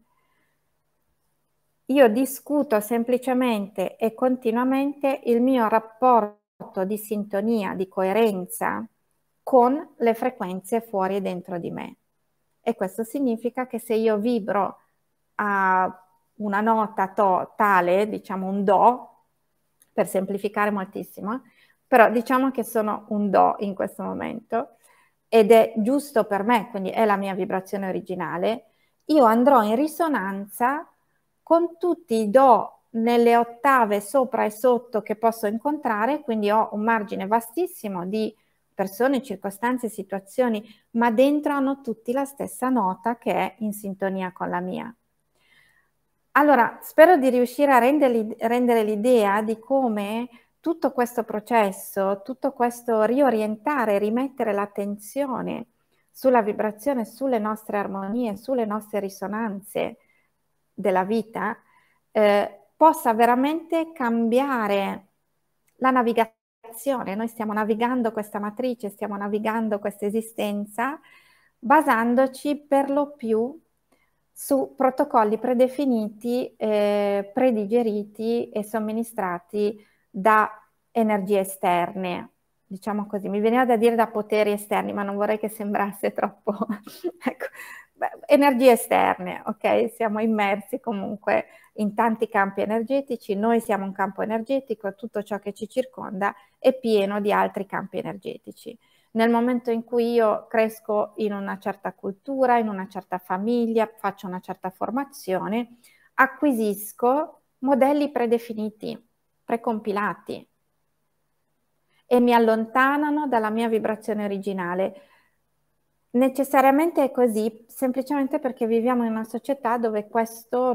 io discuto semplicemente e continuamente il mio rapporto di sintonia, di coerenza con le frequenze fuori e dentro di me. E questo significa che se io vibro a una nota tale, diciamo un do, per semplificare moltissimo, però diciamo che sono un do in questo momento ed è giusto per me, quindi è la mia vibrazione originale, io andrò in risonanza con tutti i do nelle ottave sopra e sotto che posso incontrare, quindi ho un margine vastissimo di persone, circostanze, situazioni, ma dentro hanno tutti la stessa nota che è in sintonia con la mia. Allora, spero di riuscire a rendere l'idea di come tutto questo processo, tutto questo riorientare, rimettere l'attenzione sulla vibrazione, sulle nostre armonie, sulle nostre risonanze della vita, possa veramente cambiare la navigazione. Noi stiamo navigando questa matrice, stiamo navigando questa esistenza basandoci per lo più su protocolli predefiniti, predigeriti e somministrati da energie esterne, diciamo così. Mi veniva da dire da poteri esterni, ma non vorrei che sembrasse troppo, ecco, energie esterne, ok? Siamo immersi comunque in tanti campi energetici, noi siamo un campo energetico, tutto ciò che ci circonda è pieno di altri campi energetici. Nel momento in cui io cresco in una certa cultura, in una certa famiglia, faccio una certa formazione, acquisisco modelli predefiniti, precompilati e mi allontanano dalla mia vibrazione originale. Necessariamente è così, semplicemente perché viviamo in una società dove questo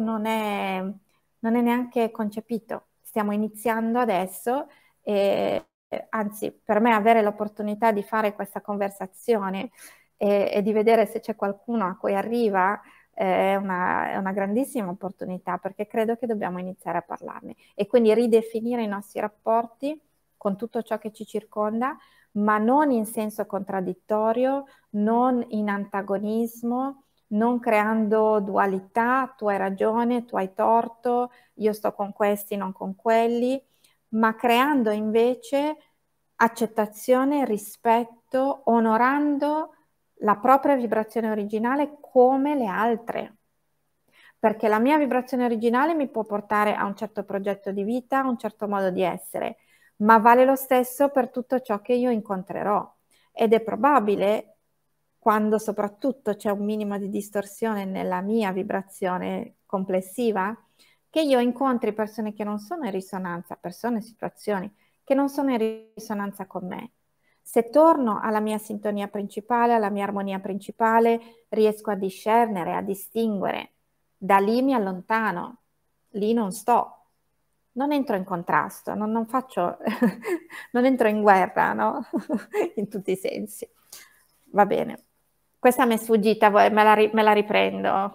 non è neanche concepito. Stiamo iniziando adesso e anzi, per me avere l'opportunità di fare questa conversazione e di vedere se c'è qualcuno a cui arriva è una grandissima opportunità, perché credo che dobbiamo iniziare a parlarne e quindi ridefinire i nostri rapporti con tutto ciò che ci circonda, ma non in senso contraddittorio, non in antagonismo, non creando dualità, tu hai ragione, tu hai torto, io sto con questi, non con quelli, ma creando invece accettazione, rispetto, onorando la propria vibrazione originale come le altre. Perché la mia vibrazione originale mi può portare a un certo progetto di vita, a un certo modo di essere, ma vale lo stesso per tutto ciò che io incontrerò. Ed è probabile, quando soprattutto c'è un minimo di distorsione nella mia vibrazione complessiva, che io incontri persone che non sono in risonanza, persone, situazioni che non sono in risonanza con me. Se torno alla mia sintonia principale, alla mia armonia principale, riesco a discernere, a distinguere. Da lì mi allontano, lì non sto. Non entro in contrasto, non faccio, non entro in guerra, no? In tutti i sensi. Va bene. Questa mi è sfuggita, me la riprendo.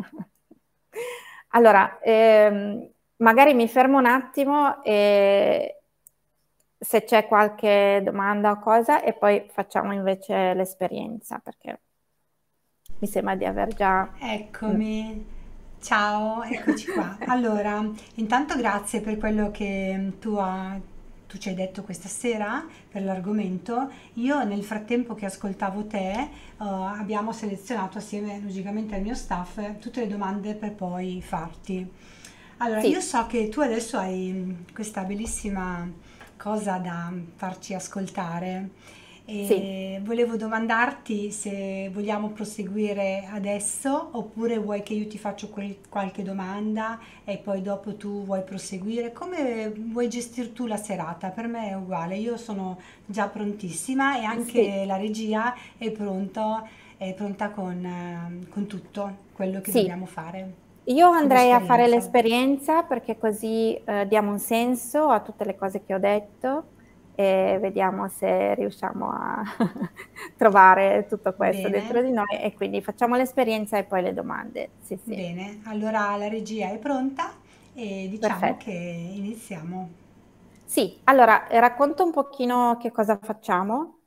Allora, magari mi fermo un attimo e se c'è qualche domanda o cosa e poi facciamo invece l'esperienza, perché mi sembra di aver già... Eccomi, ciao, eccoci qua. Allora, intanto grazie per quello che tu ci hai detto questa sera, per l'argomento. Io nel frattempo che ascoltavo te, abbiamo selezionato assieme, logicamente al mio staff, tutte le domande per poi farti. Allora, io Sì, so che tu adesso hai questa bellissima cosa da farci ascoltare sì. e volevo domandarti se vogliamo proseguire adesso oppure vuoi che io ti faccio qualche domanda e poi dopo tu vuoi proseguire. Come vuoi gestire tu la serata? Per me è uguale, io sono già prontissima e Sì, anche la regia è pronta con tutto quello che sì. dobbiamo fare Io come andrei a fare esperienza. l'esperienza perché così diamo un senso a tutte le cose che ho detto e vediamo se riusciamo a trovare tutto questo dentro Bene, di noi e quindi facciamo l'esperienza e poi le domande. Sì, sì, bene. Allora la regia è pronta e diciamo che perfetto. iniziamo. Sì, allora racconto un pochino che cosa facciamo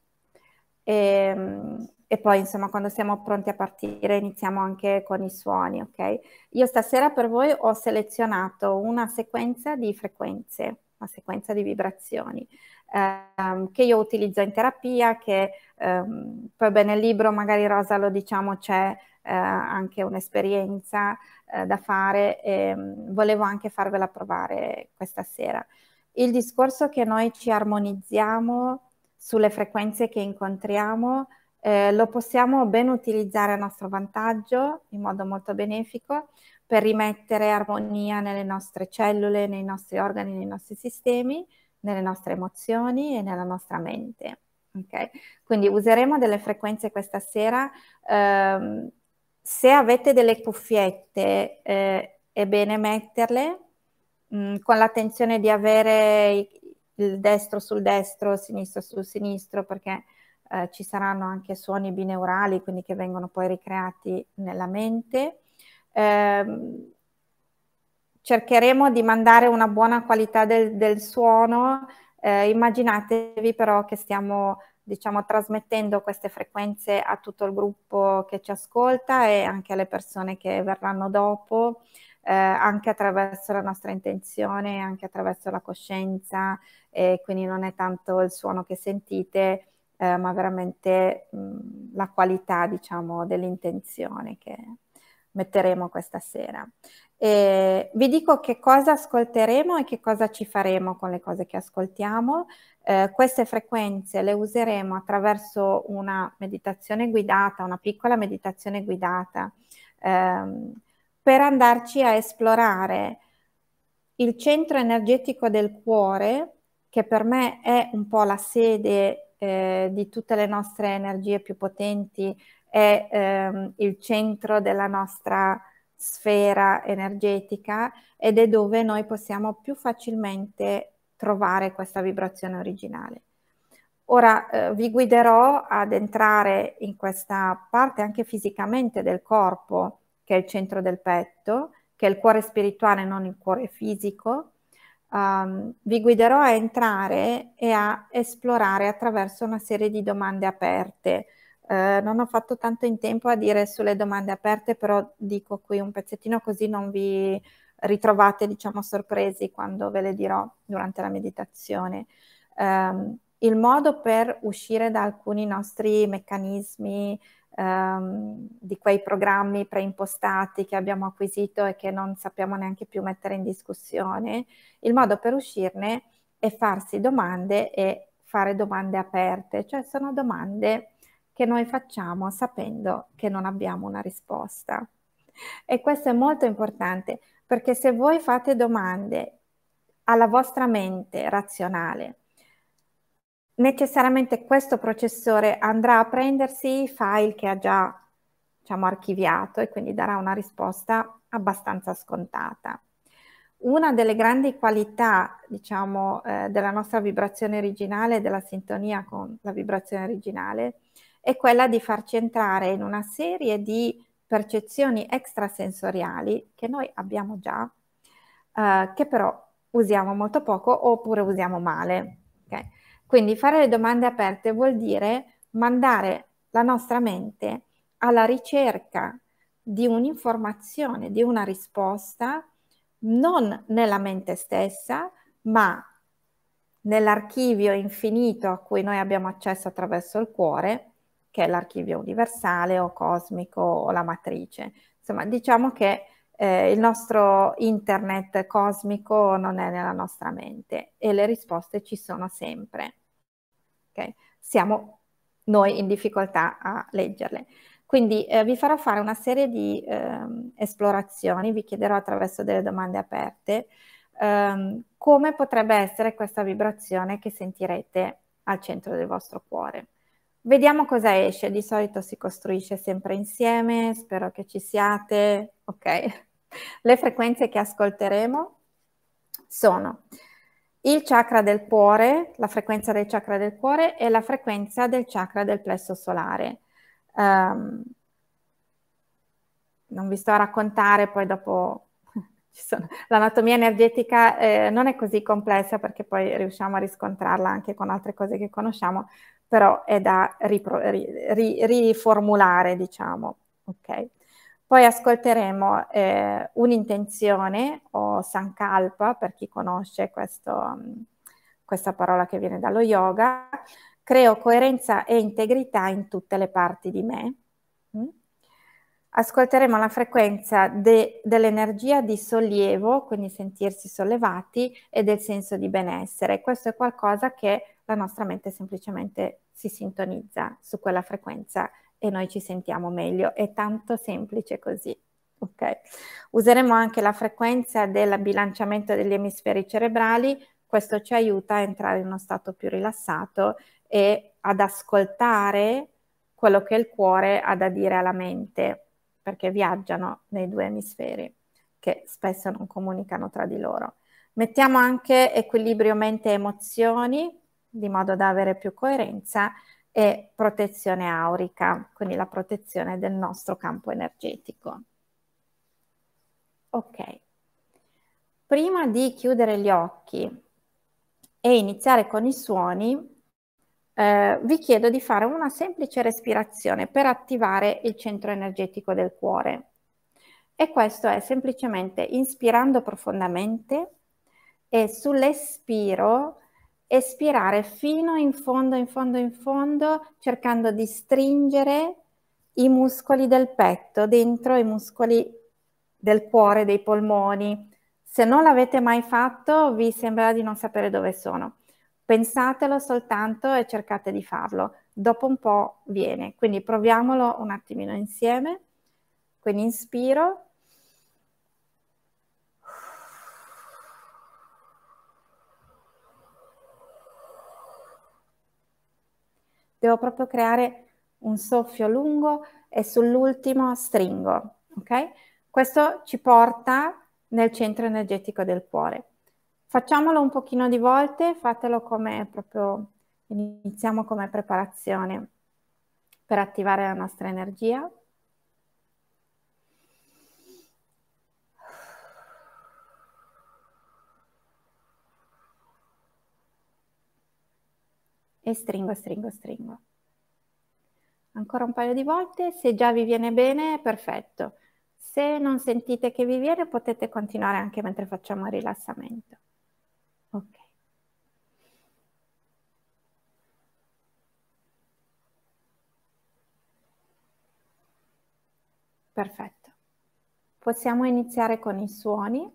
e poi insomma quando siamo pronti a partire iniziamo anche con i suoni, ok? Io stasera per voi ho selezionato una sequenza di frequenze, una sequenza di vibrazioni che io utilizzo in terapia, che poi beh, nel libro magari Rosa lo diciamo c'è anche un'esperienza da fare e volevo anche farvela provare questa sera. Il discorso che noi ci armonizziamo sulle frequenze che incontriamo lo possiamo ben utilizzare a nostro vantaggio in modo molto benefico per rimettere armonia nelle nostre cellule, nei nostri organi, nei nostri sistemi, nelle nostre emozioni e nella nostra mente. Okay? Quindi useremo delle frequenze questa sera. Se avete delle cuffiette, è bene metterle con l'attenzione di avere il destro sul destro, il sinistro sul sinistro, perché ci saranno anche suoni bineurali, quindi che vengono poi ricreati nella mente. Cercheremo di mandare una buona qualità del suono. Immaginatevi però che stiamo, diciamo, trasmettendo queste frequenze a tutto il gruppo che ci ascolta e anche alle persone che verranno dopo, anche attraverso la nostra intenzione, anche attraverso la coscienza, quindi non è tanto il suono che sentite, ma veramente la qualità, diciamo, dell'intenzione che metteremo questa sera. Vi dico che cosa ascolteremo e che cosa ci faremo con le cose che ascoltiamo. Queste frequenze le useremo attraverso una meditazione guidata, una piccola meditazione guidata, per andarci a esplorare il centro energetico del cuore, che per me è un po' la sede di tutte le nostre energie più potenti, è il centro della nostra sfera energetica ed è dove noi possiamo più facilmente trovare questa vibrazione originale. Ora vi guiderò ad entrare in questa parte anche fisicamente del corpo, che è il centro del petto, che è il cuore spirituale, non il cuore fisico. Vi guiderò a entrare e a esplorare attraverso una serie di domande aperte. Non ho fatto tanto in tempo a dire sulle domande aperte, però dico qui un pezzettino così non vi ritrovate, diciamo, sorpresi quando ve le dirò durante la meditazione. Il modo per uscire da alcuni nostri meccanismi, di quei programmi preimpostati che abbiamo acquisito e che non sappiamo neanche più mettere in discussione, il modo per uscirne è farsi domande e fare domande aperte, cioè sono domande che noi facciamo sapendo che non abbiamo una risposta. E questo è molto importante, perché se voi fate domande alla vostra mente razionale, necessariamente questo processore andrà a prendersi i file che ha già, diciamo, archiviato e quindi darà una risposta abbastanza scontata. Una delle grandi qualità, diciamo, della nostra vibrazione originale, della sintonia con la vibrazione originale, è quella di farci entrare in una serie di percezioni extrasensoriali che noi abbiamo già, che però usiamo molto poco oppure usiamo male. Okay? Quindi fare le domande aperte vuol dire mandare la nostra mente alla ricerca di un'informazione, di una risposta, non nella mente stessa, ma nell'archivio infinito a cui noi abbiamo accesso attraverso il cuore, che è l'archivio universale o cosmico o la matrice. Insomma, diciamo che il nostro internet cosmico non è nella nostra mente e le risposte ci sono sempre. Okay? Siamo noi in difficoltà a leggerle. Quindi vi farò fare una serie di esplorazioni, vi chiederò attraverso delle domande aperte come potrebbe essere questa vibrazione che sentirete al centro del vostro cuore. Vediamo cosa esce, di solito si costruisce sempre insieme, spero che ci siate. Ok, le frequenze che ascolteremo sono il chakra del cuore, la frequenza del chakra del cuore e la frequenza del chakra del plesso solare. Non vi sto a raccontare, poi dopo l'anatomia energetica non è così complessa perché poi riusciamo a riscontrarla anche con altre cose che conosciamo, però è da riformulare, diciamo. Ok. Poi ascolteremo un'intenzione o sankalpa, per chi conosce questa parola che viene dallo yoga. Creo coerenza e integrità in tutte le parti di me. Ascolteremo la frequenza dell'energia di sollievo, quindi sentirsi sollevati, e del senso di benessere. Questo è qualcosa che la nostra mente semplicemente si sintonizza su quella frequenza e noi ci sentiamo meglio. È tanto semplice così. Okay. Useremo anche la frequenza del bilanciamento degli emisferi cerebrali. Questo ci aiuta a entrare in uno stato più rilassato e ad ascoltare quello che il cuore ha da dire alla mente, perché viaggiano nei due emisferi che spesso non comunicano tra di loro. Mettiamo anche equilibrio mente e emozioni, di modo da avere più coerenza, e protezione aurica, quindi la protezione del nostro campo energetico. Ok. Prima di chiudere gli occhi e iniziare con i suoni, vi chiedo di fare una semplice respirazione per attivare il centro energetico del cuore. E questo è semplicemente inspirando profondamente e sull'espiro espirare fino in fondo, in fondo, in fondo, cercando di stringere i muscoli del petto, dentro i muscoli del cuore, dei polmoni. Se non l'avete mai fatto, vi sembrerà di non sapere dove sono. Pensatelo soltanto e cercate di farlo. Dopo un po' viene. Quindi proviamolo un attimino insieme. Quindi inspiro. Devo proprio creare un soffio lungo e sull'ultimo stringo, ok? Questo ci porta nel centro energetico del cuore. Facciamolo un pochino di volte, fatelo come proprio, iniziamo come preparazione per attivare la nostra energia. E stringo, stringo, stringo. Ancora un paio di volte, se già vi viene bene, perfetto. Se non sentite che vi viene, potete continuare anche mentre facciamo il rilassamento. Ok. Perfetto. Possiamo iniziare con i suoni.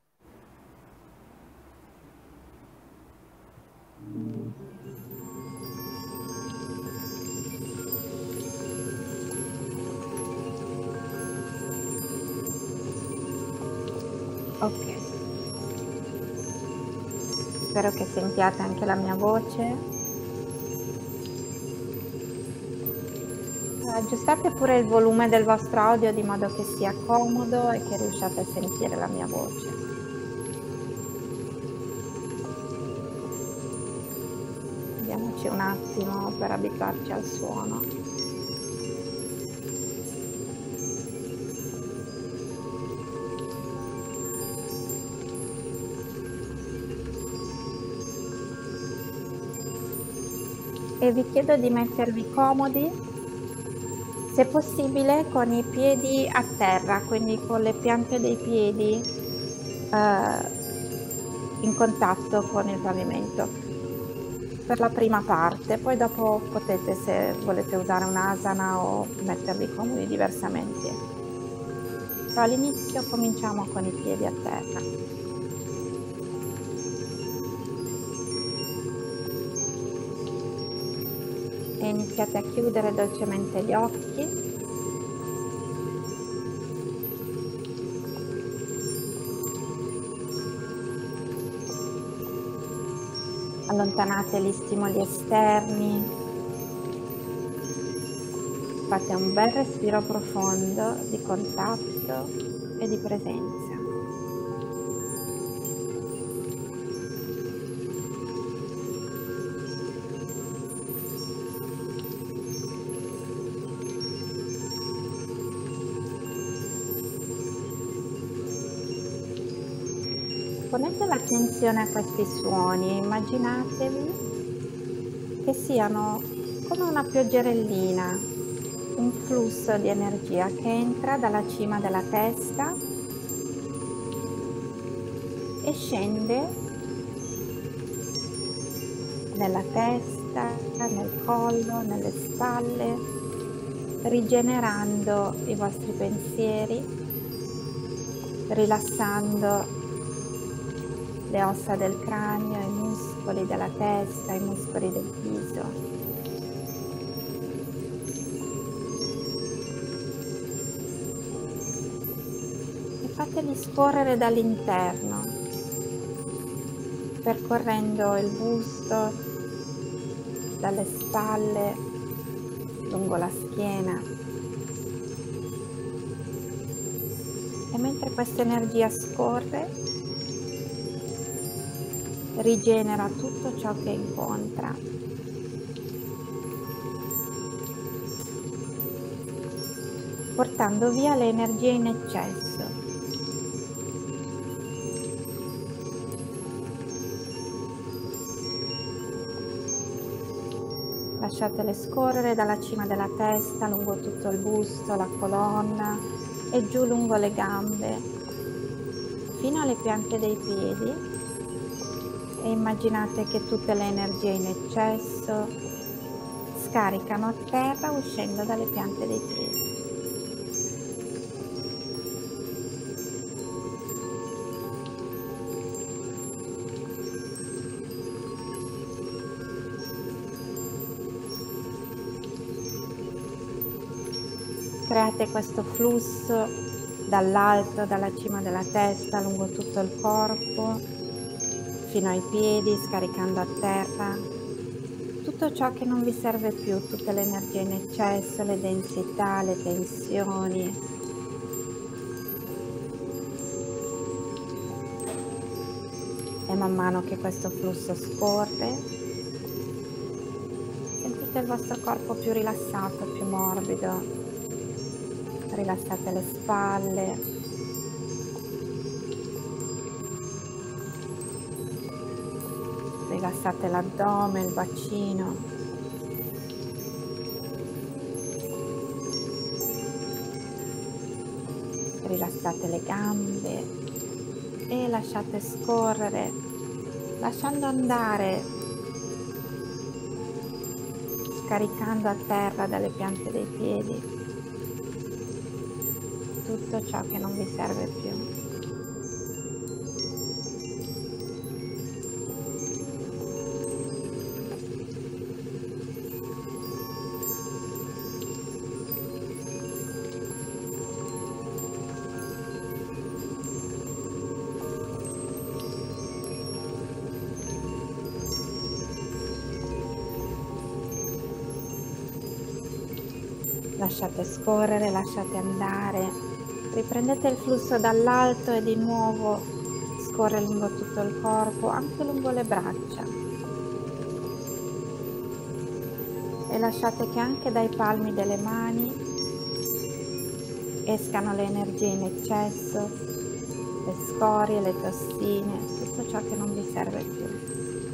Ok. Spero che sentiate anche la mia voce. Aggiustate pure il volume del vostro audio di modo che sia comodo e che riusciate a sentire la mia voce. Diamoci un attimo per abituarci al suono. E vi chiedo di mettervi comodi, se possibile con i piedi a terra, quindi con le piante dei piedi in contatto con il pavimento per la prima parte. Poi dopo potete, se volete, usare un'asana o mettervi comodi diversamente. Però all'inizio cominciamo con i piedi a terra. E iniziate a chiudere dolcemente gli occhi. Allontanate gli stimoli esterni. Fate un bel respiro profondo di contatto e di presenza. Ponete l'attenzione a questi suoni e immaginatevi che siano come una pioggerellina, un flusso di energia che entra dalla cima della testa e scende nella testa, nel collo, nelle spalle, rigenerando i vostri pensieri, rilassando le ossa del cranio, i muscoli della testa, i muscoli del viso. E fateli scorrere dall'interno, percorrendo il busto, dalle spalle, lungo la schiena. E mentre questa energia scorre, rigenera tutto ciò che incontra. Portando via le energie in eccesso. Lasciatele scorrere dalla cima della testa, lungo tutto il busto, la colonna e giù lungo le gambe, fino alle piante dei piedi. e immaginate che tutte le energie in eccesso scaricano a terra uscendo dalle piante dei piedi. Create questo flusso dall'alto, dalla cima della testa, lungo tutto il corpo, fino ai piedi, scaricando a terra tutto ciò che non vi serve più, tutte le energie in eccesso, le densità, le tensioni. E man mano che questo flusso scorre, sentite il vostro corpo più rilassato, più morbido. Rilassate le spalle, rilassate l'addome, il bacino, rilassate le gambe e lasciate scorrere, lasciando andare, scaricando a terra dalle piante dei piedi tutto ciò che non vi serve più. Lasciate scorrere, lasciate andare, riprendete il flusso dall'alto e di nuovo scorre lungo tutto il corpo, anche lungo le braccia. E lasciate che anche dai palmi delle mani escano le energie in eccesso, le scorie, le tossine, tutto ciò che non vi serve più.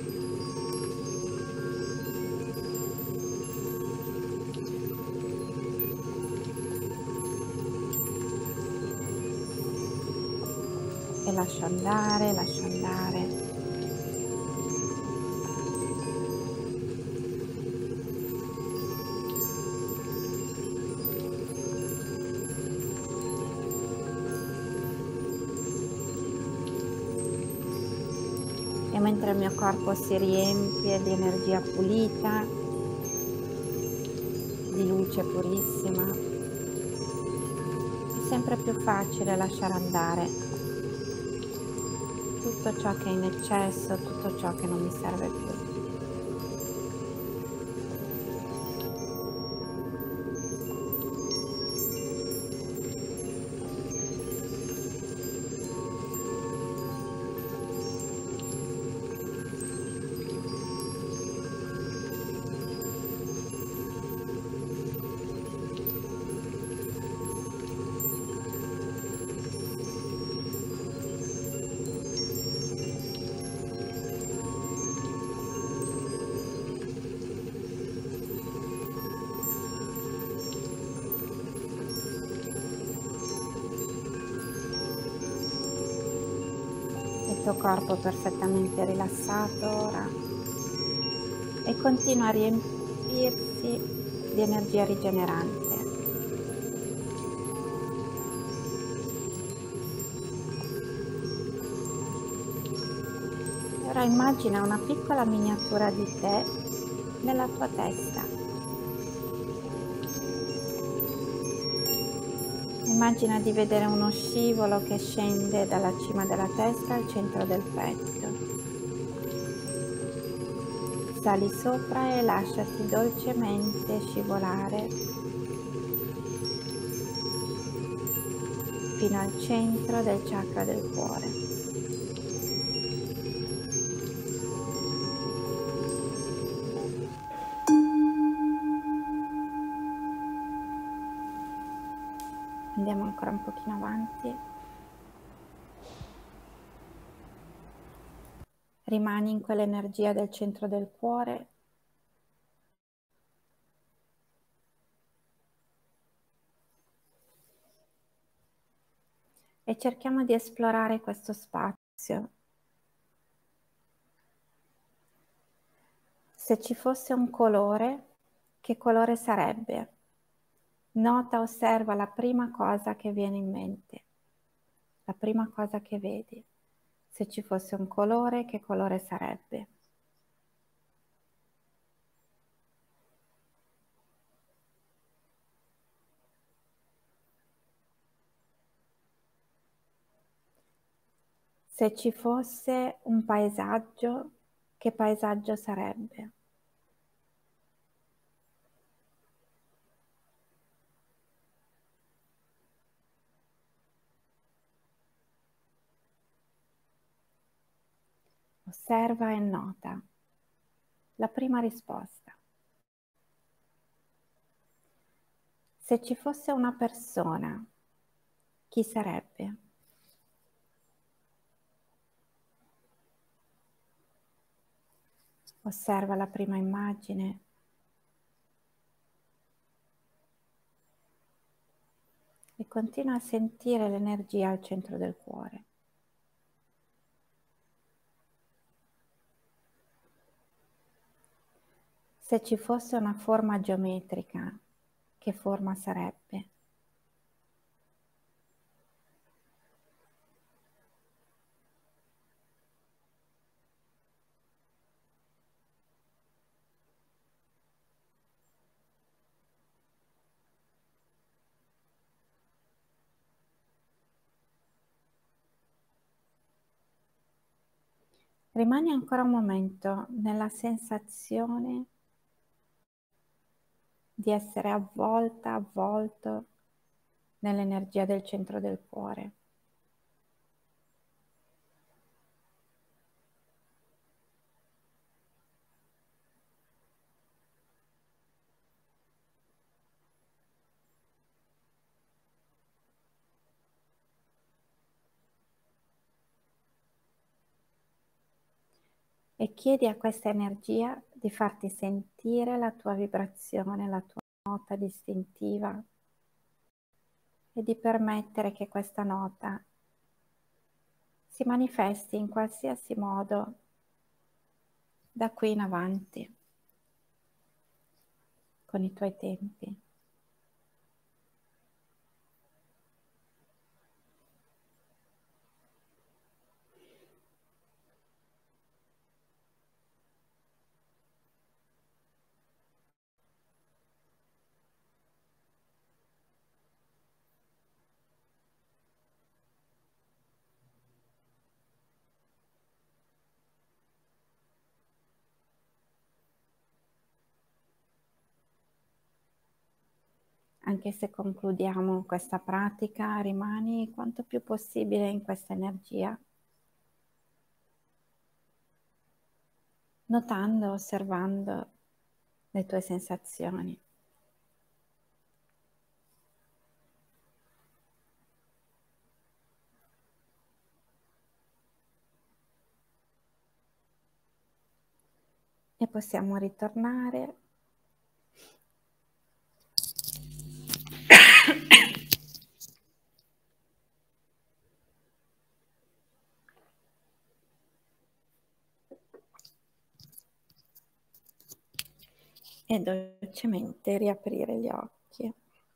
E lascio andare, lascio andare. E mentre il mio corpo si riempie di energia pulita, di luce purissima, è sempre più facile lasciare andare tutto ciò che è in eccesso, tutto ciò che non mi serve più. Il tuo corpo è perfettamente rilassato ora e continua a riempirsi di energia rigenerante. E ora immagina una piccola miniatura di te nella tua testa. Immagina di vedere uno scivolo che scende dalla cima della testa al centro del petto. Sali sopra e lasciati dolcemente scivolare fino al centro del chakra del cuore. Andiamo ancora un pochino avanti. Rimani in quell'energia del centro del cuore. E cerchiamo di esplorare questo spazio. Se ci fosse un colore, che colore sarebbe? Nota, osserva la prima cosa che viene in mente, la prima cosa che vedi. Se ci fosse un colore, che colore sarebbe? Se ci fosse un paesaggio, che paesaggio sarebbe? Osserva e nota. La prima risposta. Se ci fosse una persona, chi sarebbe? Osserva la prima immagine. E continua a sentire l'energia al centro del cuore. Se ci fosse una forma geometrica, che forma sarebbe? Rimani ancora un momento nella sensazione di essere avvolto nell'energia del centro del cuore. E chiedi a questa energia di farti sentire la tua vibrazione, la tua nota distintiva e di permettere che questa nota si manifesti in qualsiasi modo da qui in avanti, con i tuoi tempi. Anche se concludiamo questa pratica, rimani quanto più possibile in questa energia, notando, osservando le tue sensazioni. E possiamo ritornare e dolcemente riaprire gli occhi.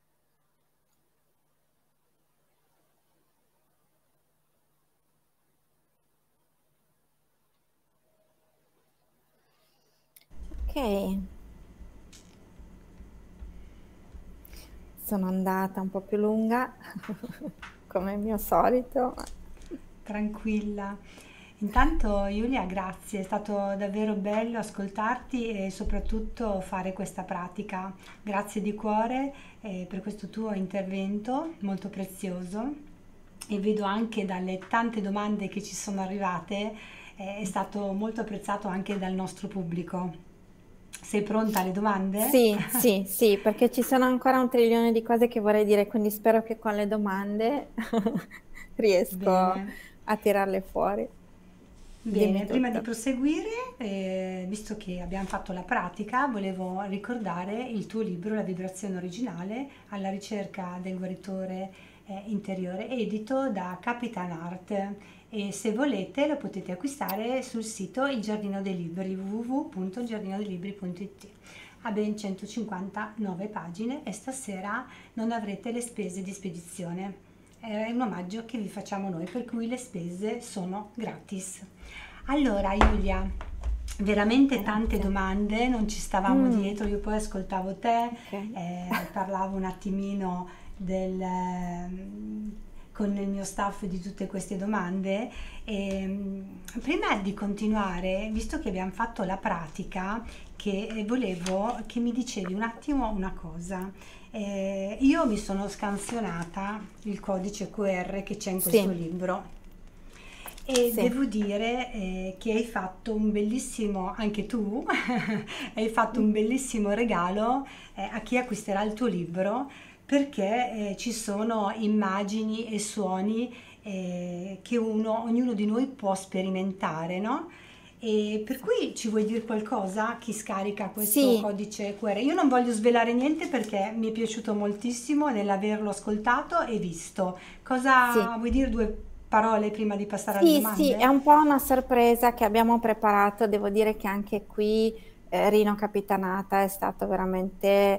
Ok, sono andata un po' più lunga, come il mio solito. Tranquilla. Intanto Giulia, grazie, è stato davvero bello ascoltarti e soprattutto fare questa pratica. Grazie di cuore per questo tuo intervento molto prezioso e vedo anche dalle tante domande che ci sono arrivate, è stato molto apprezzato anche dal nostro pubblico. Sei pronta alle domande? Sì, sì, sì, perché ci sono ancora un trilione di cose che vorrei dire, quindi spero che con le domande riesco Bene. a tirarle fuori. Bene, Dimmi prima di tutto. proseguire, visto che abbiamo fatto la pratica, volevo ricordare il tuo libro La vibrazione originale alla ricerca del guaritore interiore, edito da Capitan Art, e se volete lo potete acquistare sul sito Il Giardino dei Libri, www.giardinodelibri.it. Ha ben 159 pagine e stasera non avrete le spese di spedizione. È un omaggio che vi facciamo noi, per cui le spese sono gratis. Allora Giulia, veramente tante Grazie. domande, non ci stavamo Mm, dietro, io poi ascoltavo te, ok. parlavo un attimino con il mio staff di tutte queste domande. E, prima di continuare, visto che abbiamo fatto la pratica, che volevo che mi dicevi un attimo una cosa. Io mi sono scansionata il codice QR che c'è in questo Sì, libro e sì. devo dire che hai fatto un bellissimo, anche tu, hai fatto un bellissimo regalo a chi acquisterà il tuo libro, perché ci sono immagini e suoni che ognuno di noi può sperimentare, no? E per cui ci vuoi dire qualcosa? Chi scarica questo Sì, codice QR? Io non voglio svelare niente perché mi è piaciuto moltissimo nell'averlo ascoltato e visto. sì. Cosa vuoi dire, due parole prima di passare alle Sì, sì, è domande? un po' una sorpresa che abbiamo preparato. Devo dire che anche qui Rino Capitanata è stato veramente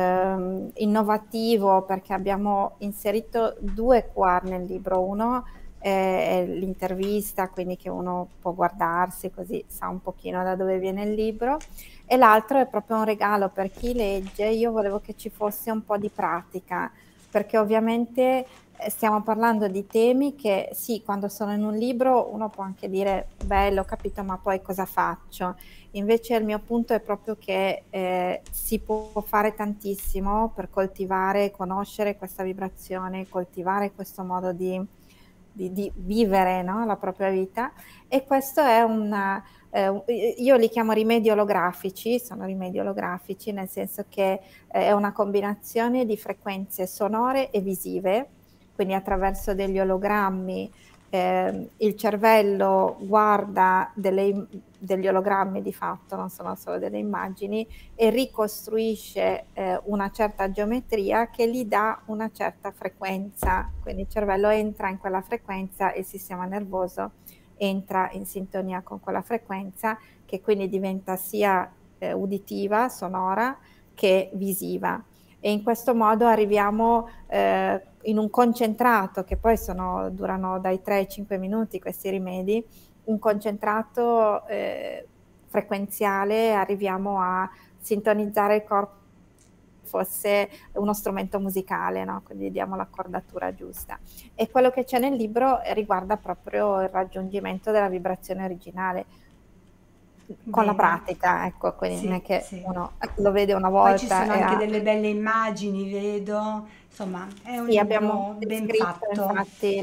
innovativo, perché abbiamo inserito due QR nel libro. Uno è l'intervista, quindi che uno può guardarsi così sa un pochino da dove viene il libro, e l'altro è proprio un regalo per chi legge. Io volevo che ci fosse un po' di pratica, perché ovviamente stiamo parlando di temi che sì, quando sono in un libro uno può anche dire bello, ho capito, ma poi cosa faccio? Invece il mio punto è proprio che si può fare tantissimo per coltivare, conoscere questa vibrazione, coltivare questo modo di vivere, no, la propria vita. E questo è io li chiamo rimedi olografici, sono rimedi olografici nel senso che è una combinazione di frequenze sonore e visive, quindi attraverso degli ologrammi il cervello guarda degli ologrammi di fatto, non sono solo delle immagini, e ricostruisce una certa geometria che gli dà una certa frequenza. Quindi il cervello entra in quella frequenza e il sistema nervoso entra in sintonia con quella frequenza, che quindi diventa sia uditiva, sonora, che visiva. E in questo modo arriviamo in un concentrato, che poi durano dai 3 ai 5 minuti questi rimedi, un concentrato frequenziale, arriviamo a sintonizzare il corpo come fosse uno strumento musicale, no? Quindi diamo l'accordatura giusta. E quello che c'è nel libro riguarda proprio il raggiungimento della vibrazione originale con la Bene, pratica, ecco, quindi non è sì, che sì. uno lo vede una Poi ci volta sono e anche ha... delle belle immagini, vedo, insomma, è un Sì, abbiamo libro ben descritto fatto. infatti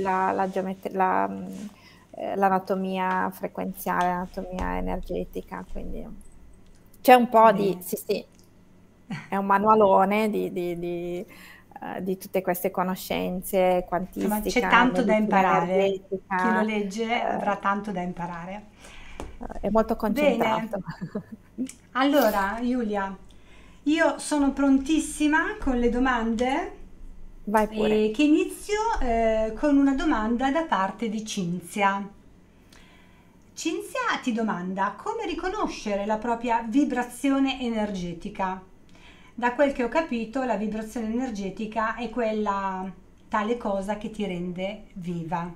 l'anatomia frequenziale, l'anatomia energetica, quindi c'è un po' di, Bene. sì, sì, è un manualone di tutte queste conoscenze, Insomma, c'è quantistica, tanto da medicina imparare. Chi lo energetica, legge avrà tanto da imparare. è molto Bene, concentrato. allora Giulia, io sono prontissima con le domande Vai pure. e che inizio con una domanda da parte di Cinzia. Cinzia ti domanda come riconoscere la propria vibrazione energetica. Da quel che ho capito, la vibrazione energetica è quella tale cosa che ti rende viva.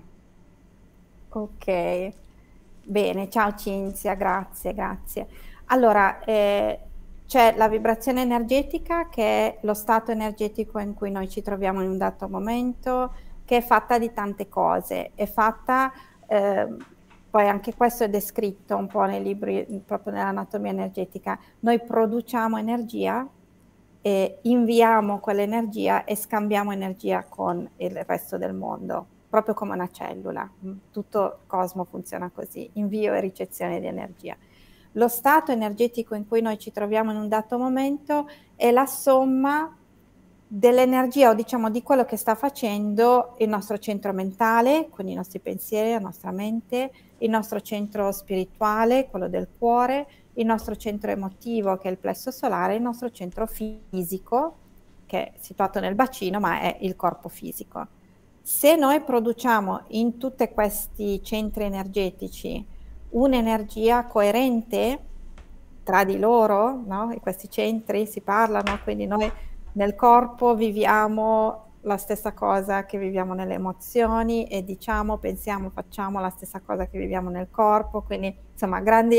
Ok, bene, ciao Cinzia, grazie, grazie. Allora, c'è la vibrazione energetica, che è lo stato energetico in cui noi ci troviamo in un dato momento, che è fatta di tante cose. È fatta, eh, poi anche questo è descritto un po' nei libri, proprio nell'anatomia energetica. Noi produciamo energia, inviamo quell'energia e scambiamo energia con il resto del mondo, proprio come una cellula. Tutto il cosmo funziona così, invio e ricezione di energia. Lo stato energetico in cui noi ci troviamo in un dato momento è la somma dell'energia, o diciamo di quello che sta facendo il nostro centro mentale, quindi i nostri pensieri, la nostra mente, il nostro centro spirituale, quello del cuore, il nostro centro emotivo, che è il plesso solare, il nostro centro fisico, che è situato nel bacino, ma è il corpo fisico. Se noi produciamo in tutti questi centri energetici un'energia coerente tra di loro, no? E questi centri si parlano, quindi noi nel corpo viviamo la stessa cosa che viviamo nelle emozioni e diciamo, pensiamo, facciamo la stessa cosa che viviamo nel corpo, quindi insomma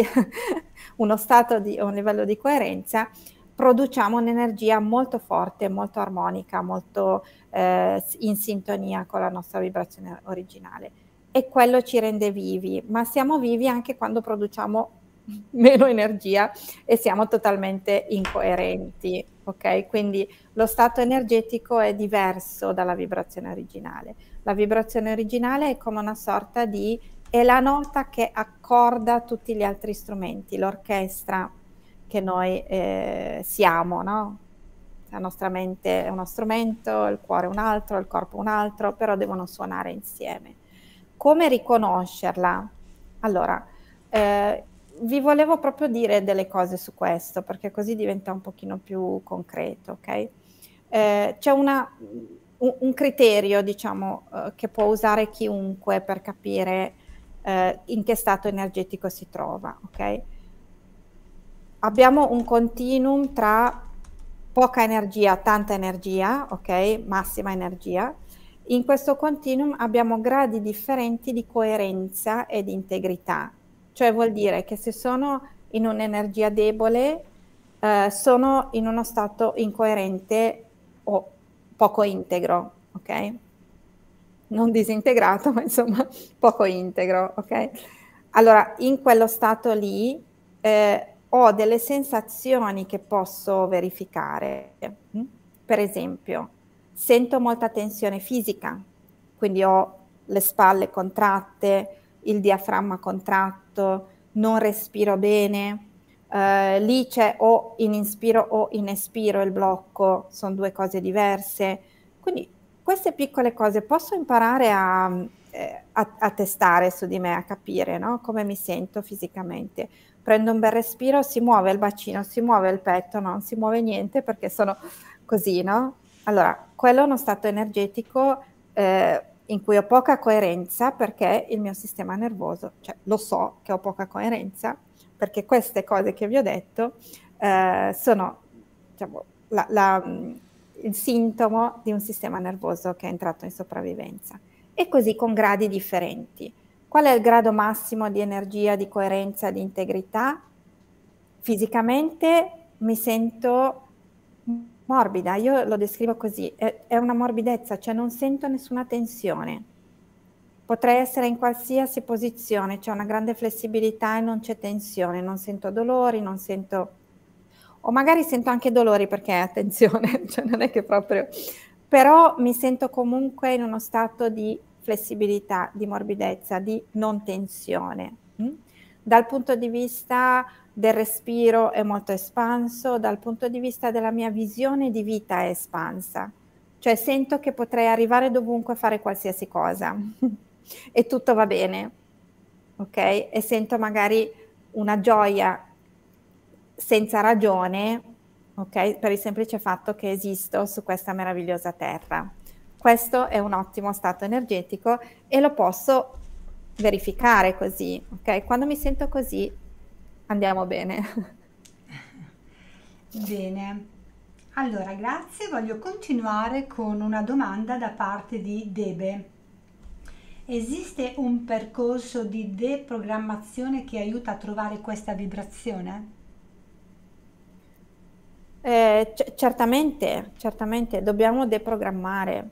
uno stato di un livello di coerenza, produciamo un'energia molto forte, molto armonica, molto in sintonia con la nostra vibrazione originale e quello ci rende vivi, ma siamo vivi anche quando produciamo meno energia e siamo totalmente incoerenti, ok? Quindi lo stato energetico è diverso dalla vibrazione originale. La vibrazione originale è come una sorta è la nota che accorda tutti gli altri strumenti, l'orchestra che noi siamo, no? La nostra mente è uno strumento, il cuore un altro, il corpo un altro, però devono suonare insieme. Come riconoscerla? Allora, vi volevo proprio dire delle cose su questo, perché così diventa un pochino più concreto, ok? C'è un criterio, diciamo, che può usare chiunque per capire in che stato energetico si trova, ok? Abbiamo un continuum tra poca energia, tanta energia, ok? Massima energia. In questo continuum abbiamo gradi differenti di coerenza e di integrità. Cioè vuol dire che se sono in un'energia debole, sono in uno stato incoerente o poco integro, ok? Non disintegrato, ma insomma poco integro, ok? Allora, in quello stato lì ho delle sensazioni che posso verificare. Per esempio, sento molta tensione fisica, quindi ho le spalle contratte, il diaframma contratto, non respiro bene. Lì c'è o in inspiro o in espiro il blocco, sono due cose diverse. Quindi queste piccole cose posso imparare a testare su di me, a capire, no? Come mi sento fisicamente. Prendo un bel respiro, si muove il bacino, si muove il petto, non si muove niente perché sono così, no? Allora, quello è uno stato energetico in cui ho poca coerenza perché il mio sistema nervoso, cioè lo so che ho poca coerenza perché queste cose che vi ho detto sono, diciamo, il sintomo di un sistema nervoso che è entrato in sopravvivenza. E così con gradi differenti. Qual è il grado massimo di energia, di coerenza, di integrità? Fisicamente mi sento morbida, io lo descrivo così, è una morbidezza, cioè non sento nessuna tensione. Potrei essere in qualsiasi posizione, c'è una grande flessibilità e non c'è tensione, non sento dolori, non sento... O magari sento anche dolori perché, attenzione, cioè non è che proprio... Però mi sento comunque in uno stato di flessibilità, di morbidezza, di non tensione. Dal punto di vista del respiro è molto espanso, dal punto di vista della mia visione di vita è espansa. Cioè sento che potrei arrivare dovunque a fare qualsiasi cosa e tutto va bene, ok? E sento magari una gioia senza ragione, ok? Per il semplice fatto che esisto su questa meravigliosa terra. Questo è un ottimo stato energetico e lo posso verificare così, ok? Quando mi sento così andiamo bene. Bene, allora grazie, voglio continuare con una domanda da parte di Debe. Esiste un percorso di deprogrammazione che aiuta a trovare questa vibrazione? Certamente, dobbiamo deprogrammare.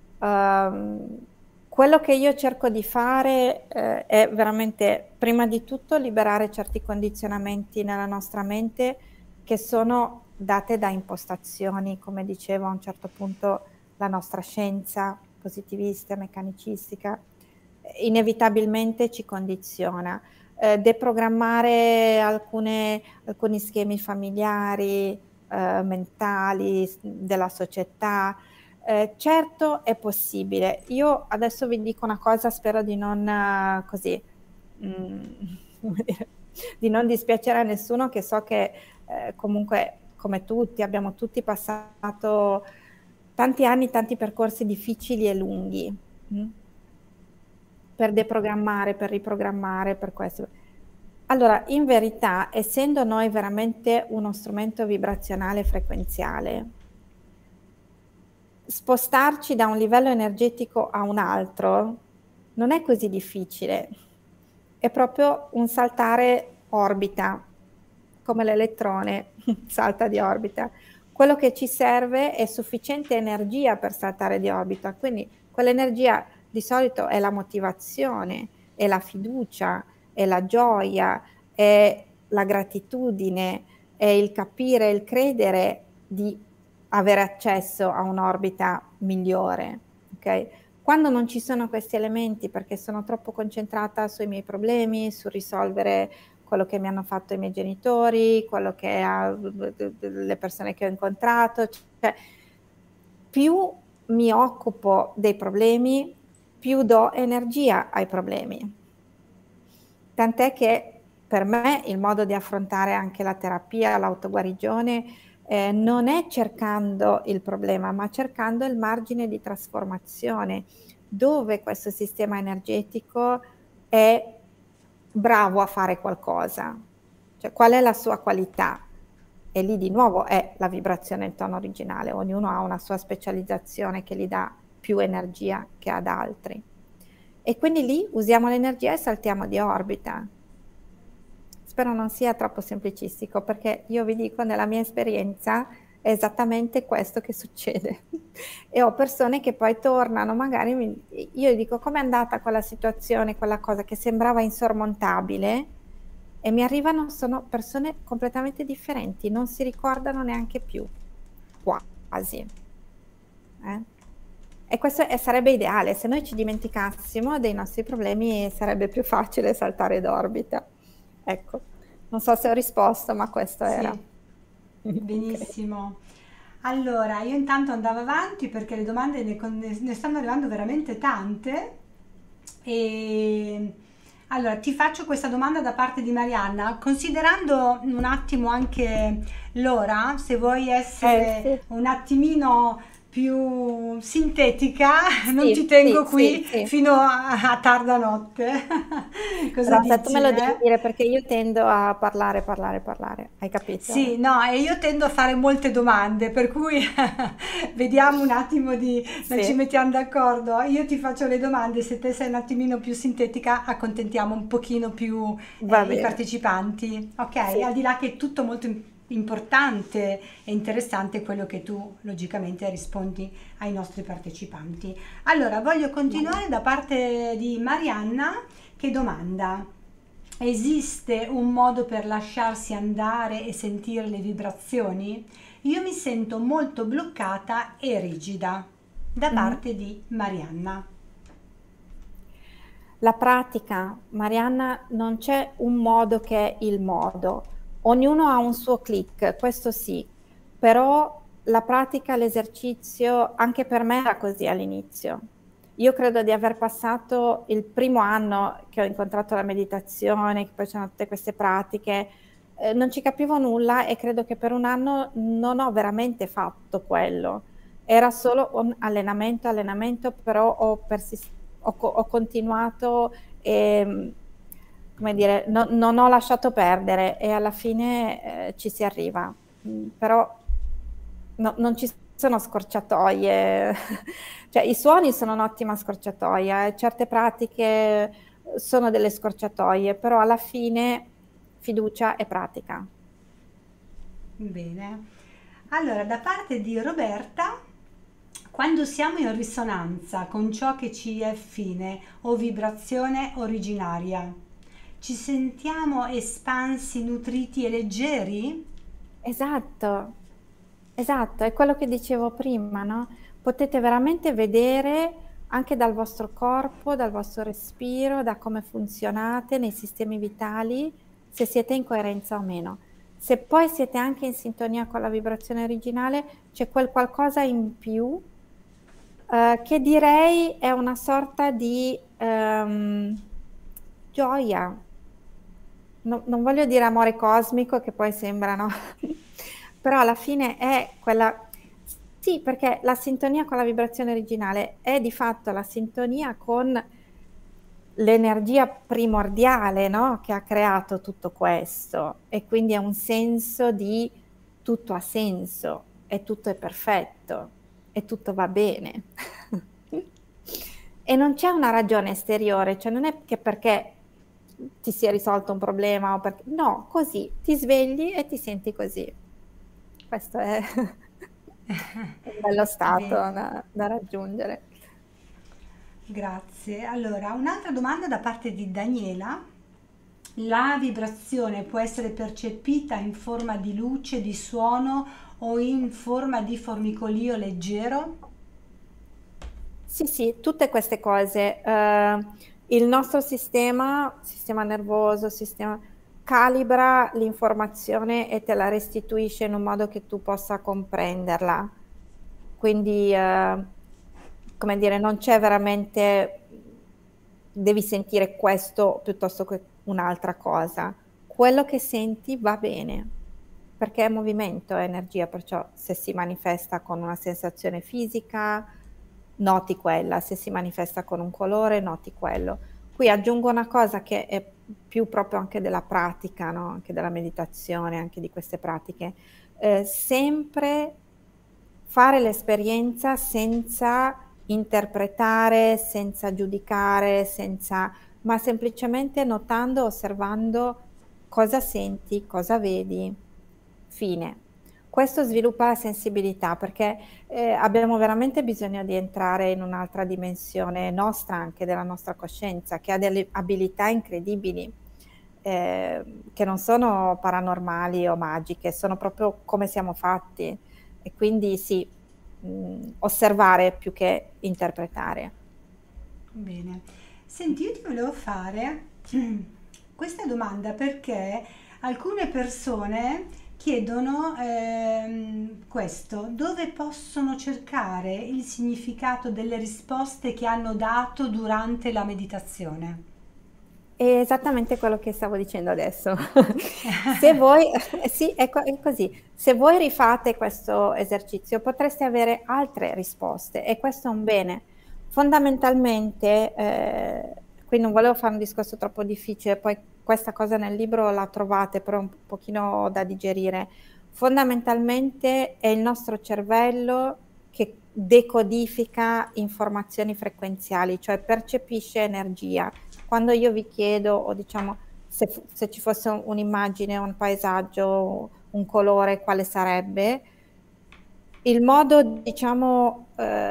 Quello che io cerco di fare è veramente, prima di tutto, liberare certi condizionamenti nella nostra mente che sono date da impostazioni, come dicevo a un certo punto la nostra scienza positivista, meccanicistica, inevitabilmente ci condiziona. Deprogrammare alcuni schemi familiari, mentali, della società. Certo è possibile. Io adesso vi dico una cosa, spero di non così, come dire, di non dispiacere a nessuno, che so che comunque come tutti abbiamo tutti passato tanti anni, tanti percorsi difficili e lunghi. mm? Per deprogrammare, per riprogrammare, per questo. Allora, in verità, essendo noi veramente uno strumento vibrazionale frequenziale, spostarci da un livello energetico a un altro non è così difficile, è proprio un saltare orbita, come l'elettrone salta di orbita. Quello che ci serve è sufficiente energia per saltare di orbita, quindi quell'energia di solito è la motivazione, è la fiducia, è la gioia, è la gratitudine, è il capire, il credere di avere accesso a un'orbita migliore, ok? Quando non ci sono questi elementi, perché sono troppo concentrata sui miei problemi, su risolvere quello che mi hanno fatto i miei genitori, quello che le persone che ho incontrato, cioè più mi occupo dei problemi, più do energia ai problemi. Tant'è che per me il modo di affrontare anche la terapia, l'autoguarigione, non è cercando il problema, ma cercando il margine di trasformazione, dove questo sistema energetico è bravo a fare qualcosa, cioè qual è la sua qualità. E lì di nuovo è la vibrazione, il tono originale, ognuno ha una sua specializzazione che gli dà più energia che ad altri. E quindi lì usiamo l'energia e saltiamo di orbita. Spero non sia troppo semplicistico, perché io vi dico, nella mia esperienza è esattamente questo che succede. E ho persone che poi tornano, magari io dico com'è andata quella situazione, quella cosa che sembrava insormontabile, e mi arrivano, sono persone completamente differenti, non si ricordano neanche più, quasi. E questo sarebbe ideale, se noi ci dimenticassimo dei nostri problemi sarebbe più facile saltare d'orbita. Ecco, non so se ho risposto, ma questo era. Sì, benissimo. Allora, io intanto andavo avanti perché le domande ne stanno arrivando veramente tante. E allora ti faccio questa domanda da parte di Marianna, considerando un attimo anche l'ora, se vuoi essere Sì, un attimino più sintetica, non ti sì, tengo sì, sì, qui sì. fino a tarda notte. Cosa Rosa, tu me dici, lo devi eh? dire perché io tendo a parlare, parlare, parlare, hai capito? Sì, no, e io tendo a fare molte domande, per cui vediamo un attimo di, non ci Sì, mettiamo d'accordo. Io ti faccio le domande, se te sei un attimino più sintetica, accontentiamo un pochino più va i bene. partecipanti. Ok, Sì. al di là che è tutto molto importante e interessante quello che tu logicamente rispondi ai nostri partecipanti. Allora, voglio continuare da parte di Marianna che domanda. Esiste un modo per lasciarsi andare e sentire le vibrazioni? Io mi sento molto bloccata e rigida. Da Mhm. parte di Marianna. La pratica, Marianna, non c'è un modo che è il modo. Ognuno ha un suo click, questo sì, però la pratica, l'esercizio, anche per me era così all'inizio. Io credo di aver passato il primo anno che ho incontrato la meditazione, che poi c'erano tutte queste pratiche, non ci capivo nulla e credo che per un anno non ho veramente fatto quello. Era solo un allenamento, allenamento, però ho continuato e, come dire, non ho lasciato perdere e alla fine ci si arriva. Però non ci sono scorciatoie, cioè i suoni sono un'ottima scorciatoia, certe pratiche sono delle scorciatoie, però alla fine fiducia e pratica. Bene. Allora, da parte di Roberta, quando siamo in risonanza con ciò che ci è affine o vibrazione originaria, ci sentiamo espansi, nutriti e leggeri? Esatto, esatto, è quello che dicevo prima, no? Potete veramente vedere anche dal vostro corpo, dal vostro respiro, da come funzionate nei sistemi vitali, se siete in coerenza o meno. Se poi siete anche in sintonia con la vibrazione originale, c'è quel qualcosa in più, che direi è una sorta di gioia. Non voglio dire amore cosmico, che poi sembra, no? Però alla fine è quella. Sì, perché la sintonia con la vibrazione originale è di fatto la sintonia con l'energia primordiale, no? Che ha creato tutto questo, e quindi è un senso di tutto ha senso e tutto è perfetto e tutto va bene. E non c'è una ragione esteriore, cioè non è che perché ti sia risolto un problema o perché no, così ti svegli e ti senti così. Questo è un bello stato Bene, da raggiungere. grazie. Allora, un'altra domanda da parte di Daniela. La vibrazione può essere percepita in forma di luce, di suono o in forma di formicolio leggero? Sì, sì, tutte queste cose. Il nostro sistema nervoso, calibra l'informazione e te la restituisce in un modo che tu possa comprenderla. Quindi, come dire, non c'è veramente, devi sentire questo piuttosto che un'altra cosa. Quello che senti va bene, perché è movimento, è energia, perciò se si manifesta con una sensazione fisica, noti quella, se si manifesta con un colore, noti quello. Qui aggiungo una cosa che è più proprio anche della pratica, no? Anche della meditazione, anche di queste pratiche. Sempre fare l'esperienza senza interpretare, senza giudicare, ma semplicemente notando, osservando cosa senti, cosa vedi, fine. Questo sviluppa la sensibilità perché abbiamo veramente bisogno di entrare in un'altra dimensione nostra, anche della nostra coscienza, che ha delle abilità incredibili, che non sono paranormali o magiche, sono proprio come siamo fatti. E quindi sì, osservare più che interpretare. Bene. Senti, io ti volevo fare questa domanda perché alcune persone chiedono questo, dove possono cercare il significato delle risposte che hanno dato durante la meditazione? È esattamente quello che stavo dicendo adesso. Se voi, sì, è così. Se voi rifate questo esercizio potreste avere altre risposte e questo è un bene. Fondamentalmente, qui non volevo fare un discorso troppo difficile, poi questa cosa nel libro la trovate, però è un pochino da digerire. Fondamentalmente è il nostro cervello che decodifica informazioni frequenziali, cioè percepisce energia. Quando io vi chiedo, o diciamo, se ci fosse un'immagine, un paesaggio, un colore, quale sarebbe? Il modo, diciamo,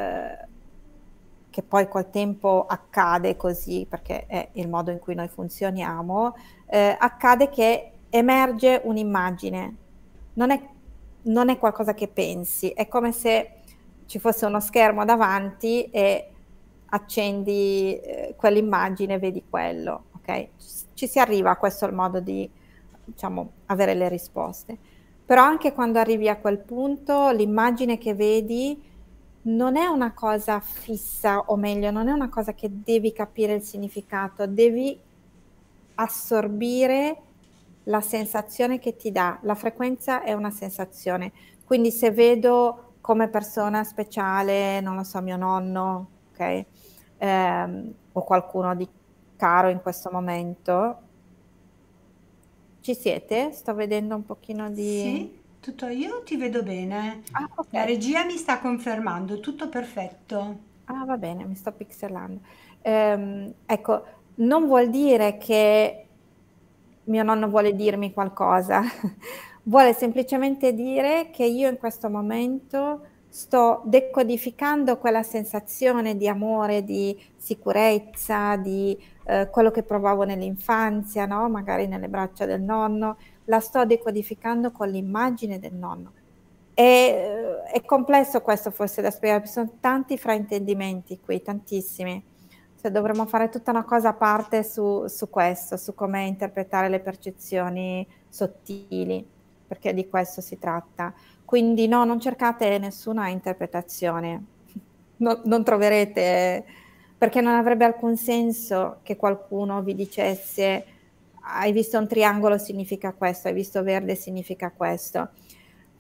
che poi col tempo accade così, perché è il modo in cui noi funzioniamo, accade che emerge un'immagine. Non è, non è qualcosa che pensi, è come se ci fosse uno schermo davanti e accendi quell'immagine e vedi quello, ok? Ci si arriva, questo è il modo di, diciamo, avere le risposte. Però anche quando arrivi a quel punto, l'immagine che vedi non è una cosa fissa, o meglio, non è una cosa che devi capire il significato, devi assorbire la sensazione che ti dà. La frequenza è una sensazione. Quindi se vedo come persona speciale, non lo so, mio nonno, ok? O qualcuno di caro in questo momento, ci siete? Sto vedendo un pochino di... Sì, tutto io ti vedo bene. Ah, ok. La regia mi sta confermando, tutto perfetto. Ah, va bene, mi sto pixelando. Ecco, non vuol dire che mio nonno vuole dirmi qualcosa, vuole semplicemente dire che io in questo momento sto decodificando quella sensazione di amore, di sicurezza, di quello che provavo nell'infanzia, no? Magari nelle braccia del nonno, la sto decodificando con l'immagine del nonno. È complesso questo forse da spiegare, ci sono tanti fraintendimenti qui, tantissimi. Cioè, dovremmo fare tutta una cosa a parte su questo, su come interpretare le percezioni sottili, perché di questo si tratta. Quindi no, non cercate nessuna interpretazione, non troverete, perché non avrebbe alcun senso che qualcuno vi dicesse hai visto un triangolo significa questo, hai visto verde significa questo.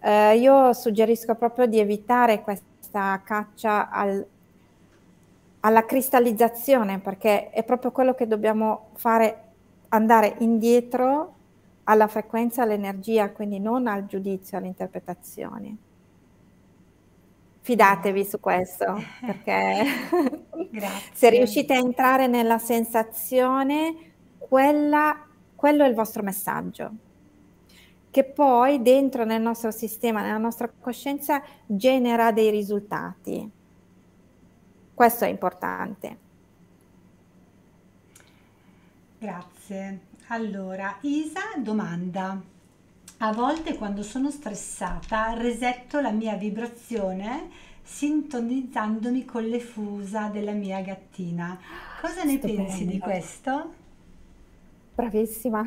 Io suggerisco proprio di evitare questa caccia alla cristallizzazione, perché è proprio quello che dobbiamo fare, andare indietro alla frequenza, all'energia, quindi non al giudizio, all'interpretazione. Fidatevi su questo, perché se Grazie. riuscite a entrare nella sensazione, quello è il vostro messaggio, che poi dentro nel nostro sistema, nella nostra coscienza, genera dei risultati. Questo è importante. Grazie. Allora, Isa domanda: a volte quando sono stressata resetto la mia vibrazione sintonizzandomi con le fusa della mia gattina. Cosa ne pensi di Stupendo. questo? Bravissima.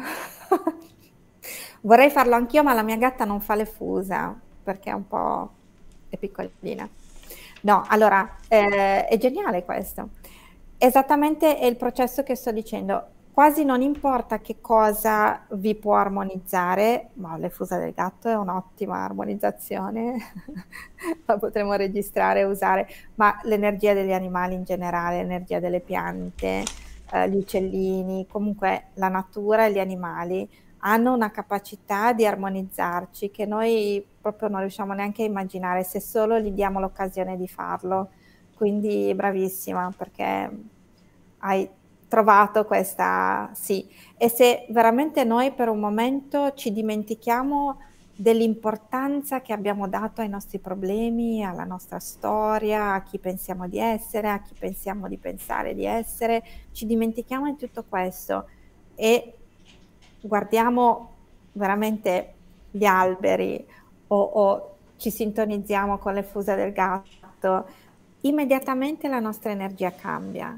Vorrei farlo anch'io, ma la mia gatta non fa le fusa perché è piccolina. No, allora, è geniale questo. Esattamente è il processo che sto dicendo. Quasi non importa che cosa vi può armonizzare, ma le fusa del gatto è un'ottima armonizzazione, la potremo registrare e usare, ma l'energia degli animali in generale, l'energia delle piante, gli uccellini, comunque la natura e gli animali hanno una capacità di armonizzarci che noi proprio non riusciamo neanche a immaginare se solo gli diamo l'occasione di farlo. Quindi bravissima, perché hai trovato questa, sì. E se veramente noi per un momento ci dimentichiamo dell'importanza che abbiamo dato ai nostri problemi, alla nostra storia, a chi pensiamo di essere, a chi pensiamo di pensare di essere, ci dimentichiamo di tutto questo e guardiamo veramente gli alberi o ci sintonizziamo con le fusa del gatto, immediatamente la nostra energia cambia.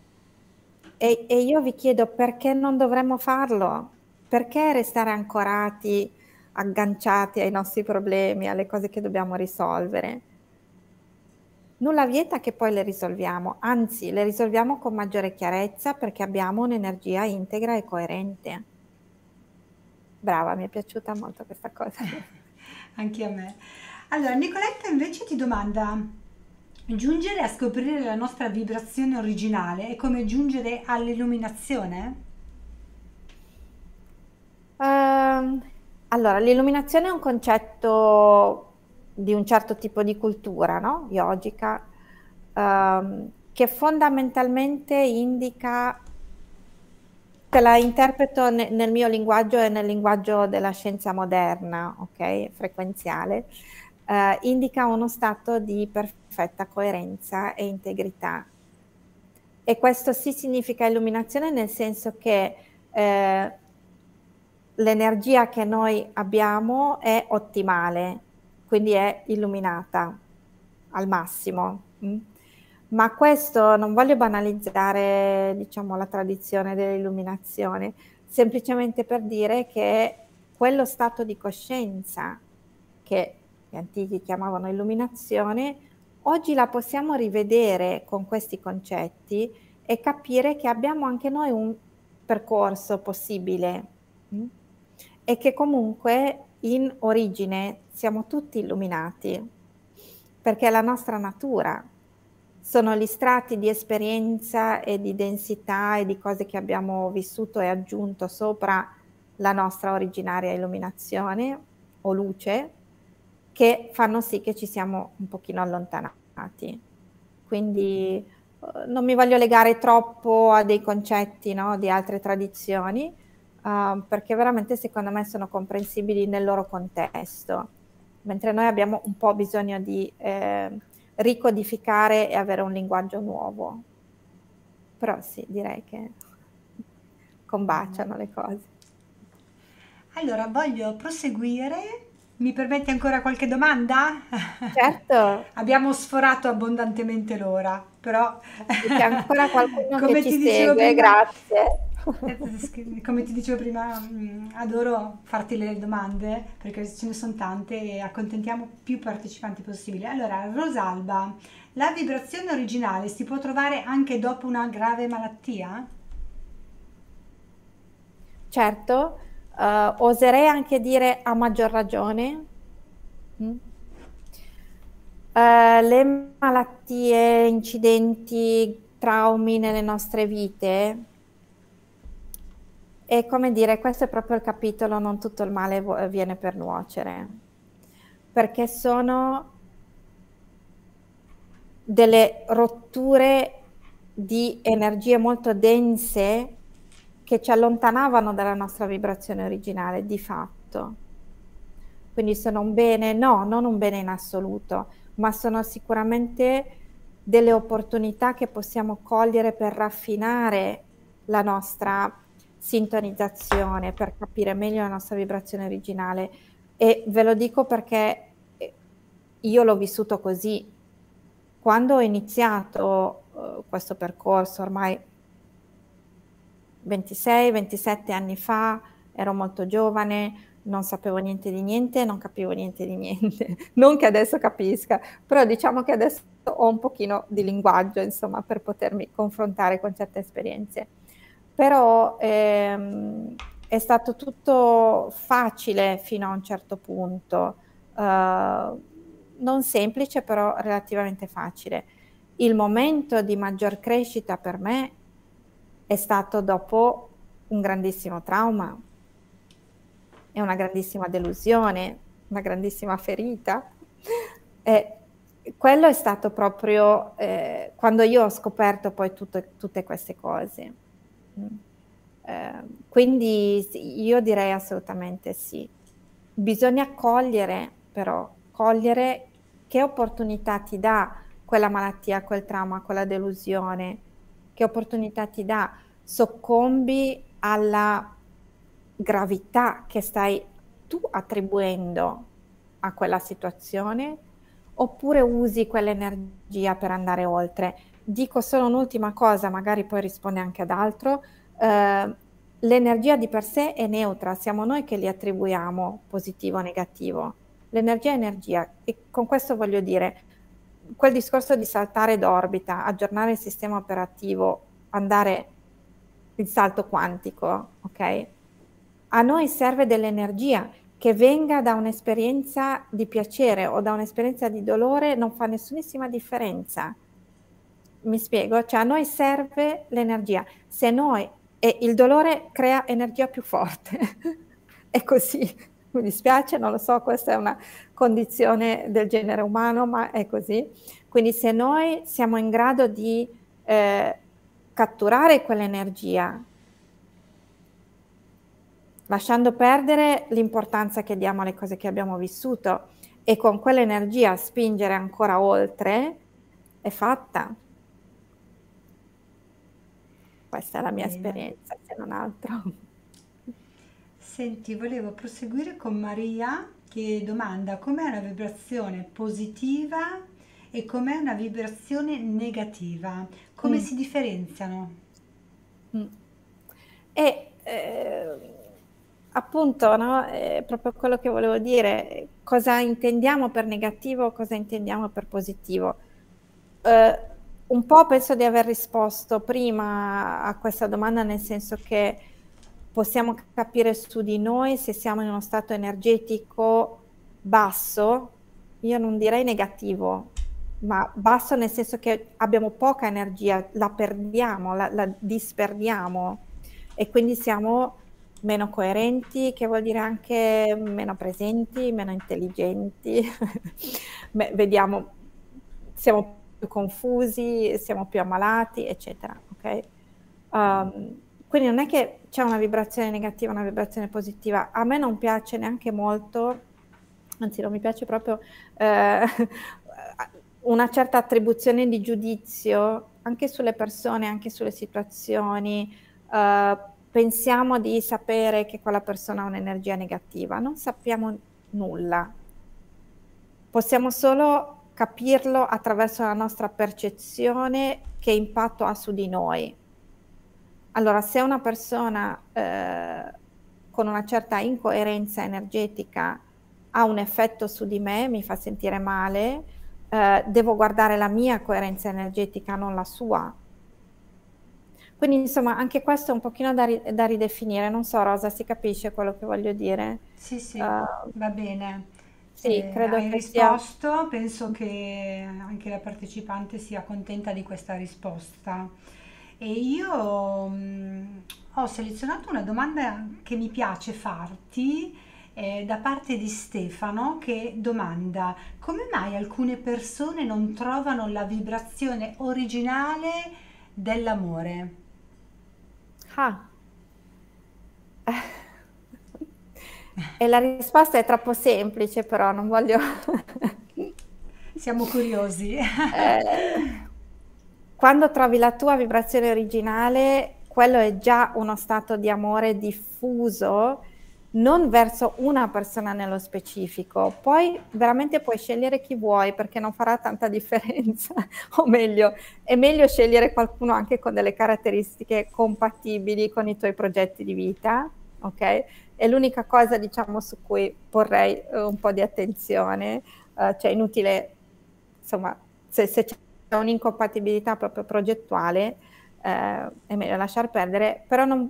E io vi chiedo perché non dovremmo farlo? Perché restare ancorati, agganciati ai nostri problemi, alle cose che dobbiamo risolvere? Nulla vieta che poi le risolviamo, anzi le risolviamo con maggiore chiarezza perché abbiamo un'energia integra e coerente. Brava, mi è piaciuta molto questa cosa. Anche a me. Allora, Nicoletta invece ti domanda: giungere a scoprire la nostra vibrazione originale è come giungere all'illuminazione? Ehm, allora, l'illuminazione è un concetto di un certo tipo di cultura, no? Yogica, che fondamentalmente indica, te la interpreto nel mio linguaggio e nel linguaggio della scienza moderna, ok? Frequenziale, indica uno stato di perfetta coerenza e integrità. E questo sì significa illuminazione nel senso che l'energia che noi abbiamo è ottimale, quindi è illuminata al massimo. Ma questo non voglio banalizzare, diciamo, la tradizione dell'illuminazione, semplicemente per dire che quello stato di coscienza che gli antichi chiamavano illuminazione, oggi la possiamo rivedere con questi concetti e capire che abbiamo anche noi un percorso possibile, e che comunque in origine siamo tutti illuminati, perché è la nostra natura, sono gli strati di esperienza e di densità e di cose che abbiamo vissuto e aggiunto sopra la nostra originaria illuminazione o luce, che fanno sì che ci siamo un pochino allontanati. Quindi non mi voglio legare troppo a dei concetti, no, di altre tradizioni, perché veramente secondo me sono comprensibili nel loro contesto, mentre noi abbiamo un po' bisogno di ricodificare e avere un linguaggio nuovo. Però sì, direi che combaciano le cose. Allora, voglio proseguire. Mi permetti ancora qualche domanda? Certo, Abbiamo sforato abbondantemente l'ora, però se c'è ancora qualcuno che come ci ti dicevo segue, prima, grazie. come ti dicevo prima, adoro farti le domande perché ce ne sono tante e accontentiamo più partecipanti possibile. Allora, Rosalba, la vibrazione originale si può trovare anche dopo una grave malattia? Certo, oserei anche dire a maggior ragione, Mm. Le malattie, incidenti, traumi nelle nostre vite, è come dire, questo è proprio il capitolo, non tutto il male viene per nuocere, perché sono delle rotture di energie molto dense che ci allontanavano dalla nostra vibrazione originale, di fatto. Quindi sono un bene? No, non un bene in assoluto, ma sono sicuramente delle opportunità che possiamo cogliere per raffinare la nostra sintonizzazione, per capire meglio la nostra vibrazione originale. E ve lo dico perché io l'ho vissuto così. Quando ho iniziato questo percorso, ormai 26-27 anni fa, ero molto giovane, non sapevo niente di niente, non capivo niente di niente. Non che adesso capisca, però diciamo che adesso ho un pochino di linguaggio, insomma, per potermi confrontare con certe esperienze. Però è stato tutto facile fino a un certo punto, non semplice, però relativamente facile. Il momento di maggior crescita per me è stato dopo un grandissimo trauma e una grandissima delusione, una grandissima ferita. E quello è stato proprio quando io ho scoperto poi tutte queste cose. Quindi sì, io direi assolutamente sì. Bisogna cogliere, però, cogliere che opportunità ti dà quella malattia, quel trauma, quella delusione, che opportunità ti dà. Soccombi alla gravità che stai tu attribuendo a quella situazione, oppure usi quell'energia per andare oltre. Dico solo un'ultima cosa, magari poi risponde anche ad altro. L'energia di per sé è neutra, siamo noi che li attribuiamo positivo o negativo. L'energia è energia, e con questo voglio dire, quel discorso di saltare d'orbita, aggiornare il sistema operativo, andare il salto quantico, ok? A noi serve dell'energia che venga da un'esperienza di piacere o da un'esperienza di dolore, non fa nessunissima differenza. Mi spiego? Cioè a noi serve l'energia. Se noi, e il dolore crea energia più forte. È così. Mi dispiace, non lo so, questa è una condizione del genere umano, ma è così. Quindi se noi siamo in grado di catturare quell'energia, lasciando perdere l'importanza che diamo alle cose che abbiamo vissuto e con quell'energia spingere ancora oltre, è fatta. Questa è la mia Bene. esperienza, se non altro. Senti, volevo proseguire con Maria che domanda com'è una vibrazione positiva e com'è una vibrazione negativa. Come Mm, si differenziano? mm. E appunto, no, è proprio quello che volevo dire, cosa intendiamo per negativo, cosa intendiamo per positivo. Un po' penso di aver risposto prima a questa domanda, nel senso che possiamo capire su di noi se siamo in uno stato energetico basso, io non direi negativo, ma basso nel senso che abbiamo poca energia, la perdiamo, la disperdiamo e quindi siamo meno coerenti, che vuol dire anche meno presenti, meno intelligenti. Vediamo, siamo più confusi, siamo più ammalati, eccetera. Ok? Quindi non è che c'è una vibrazione negativa, una vibrazione positiva. A me non piace neanche molto, anzi non mi piace proprio una certa attribuzione di giudizio anche sulle persone, anche sulle situazioni. Pensiamo di sapere che quella persona ha un'energia negativa, non sappiamo nulla. Possiamo solo capirlo attraverso la nostra percezione che impatto ha su di noi. Allora, se una persona con una certa incoerenza energetica ha un effetto su di me, mi fa sentire male, devo guardare la mia coerenza energetica, non la sua. Quindi, insomma, anche questo è un pochino da ridefinire. Non so, Rosa, si capisce quello che voglio dire? Sì, sì, Uh, va bene. Sì, credo Hai che sia. risposto, penso che anche la partecipante sia contenta di questa risposta. E io ho selezionato una domanda che mi piace farti da parte di Stefano che domanda: come mai alcune persone non trovano la vibrazione originale dell'amore? Ah. E la risposta è troppo semplice, però non voglio... Siamo curiosi. Eh, quando trovi la tua vibrazione originale, quello è già uno stato di amore diffuso, non verso una persona nello specifico. Poi veramente puoi scegliere chi vuoi perché non farà tanta differenza, o meglio, è meglio scegliere qualcuno anche con delle caratteristiche compatibili con i tuoi progetti di vita, ok? È l'unica cosa, diciamo, su cui porrei un po' di attenzione, cioè inutile, insomma, se c'è un'incompatibilità proprio progettuale, è meglio lasciar perdere, però non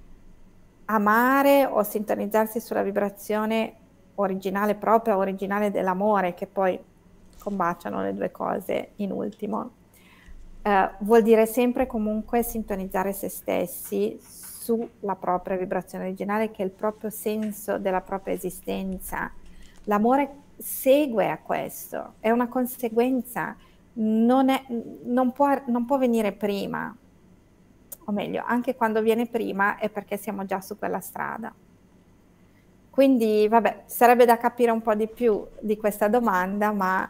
amare o sintonizzarsi sulla vibrazione originale propria, originale dell'amore, che poi combaciano le due cose in ultimo. Vuol dire sempre comunque sintonizzare se stessi sulla propria vibrazione originale, che è il proprio senso della propria esistenza. L'amore segue a questo, è una conseguenza, non può venire prima, o meglio, anche quando viene prima è perché siamo già su quella strada. Quindi, vabbè, sarebbe da capire un po' di più di questa domanda, ma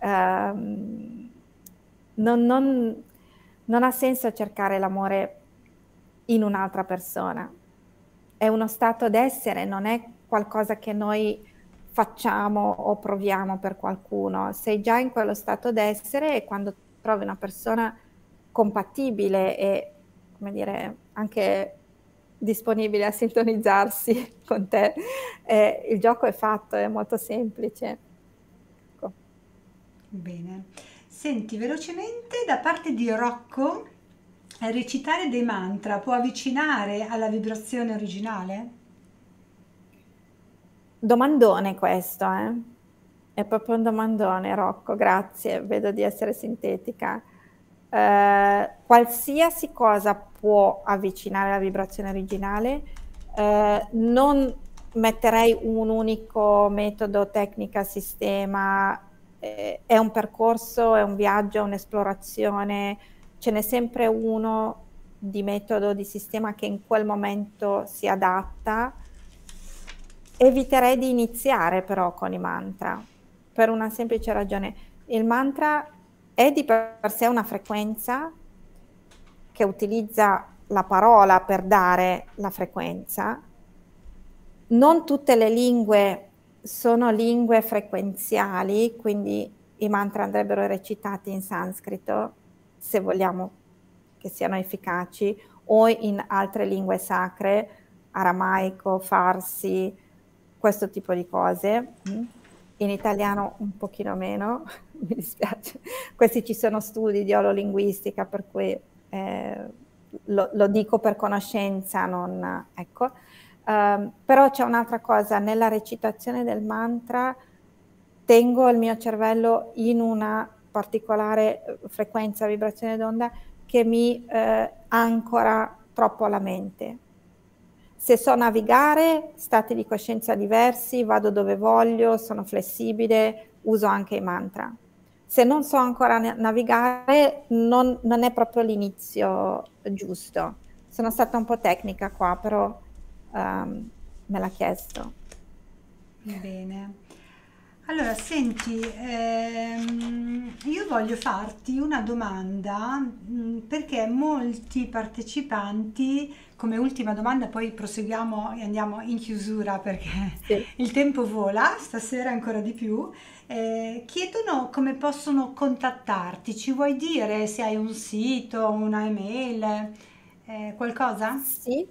non ha senso cercare l'amore in un'altra persona. È uno stato d'essere, non è qualcosa che noi facciamo o proviamo per qualcuno. Sei già in quello stato d'essere e quando trovi una persona compatibile e, come dire, anche disponibile a sintonizzarsi con te, il gioco è fatto, è molto semplice. Ecco. Bene. Senti, velocemente da parte di Rocco, recitare dei mantra può avvicinare alla vibrazione originale? Domandone questo, eh? È proprio un domandone, Rocco, grazie, vedo di essere sintetica. Qualsiasi cosa può avvicinare la vibrazione originale, non metterei un unico metodo, tecnica, sistema, è un percorso, è un viaggio, è un'esplorazione, ce n'è sempre uno di metodo, di sistema che in quel momento si adatta. Eviterei di iniziare però con i mantra, per una semplice ragione. Il mantra è di per sé una frequenza che utilizza la parola per dare la frequenza. Non tutte le lingue sono lingue frequenziali, quindi i mantra andrebbero recitati in sanscrito, se vogliamo che siano efficaci, o in altre lingue sacre, aramaico, farsi, questo tipo di cose. In italiano un pochino meno, mi dispiace. Questi ci sono studi di ololinguistica, per cui lo dico per conoscenza, non, ecco. Però c'è un'altra cosa, nella recitazione del mantra tengo il mio cervello in una particolare frequenza, vibrazione d'onda che mi ancora troppo la mente. Se so navigare, stati di coscienza diversi, vado dove voglio, sono flessibile, uso anche i mantra. Se non so ancora navigare, non è proprio l'inizio giusto. Sono stata un po' tecnica qua, però me l'ha chiesto. Bene. Allora, senti, io voglio farti una domanda perché molti partecipanti, come ultima domanda, poi proseguiamo e andiamo in chiusura perché Sì. il tempo vola, stasera ancora di più, chiedono come possono contattarti. Ci vuoi dire se hai un sito, una email, qualcosa? Sì,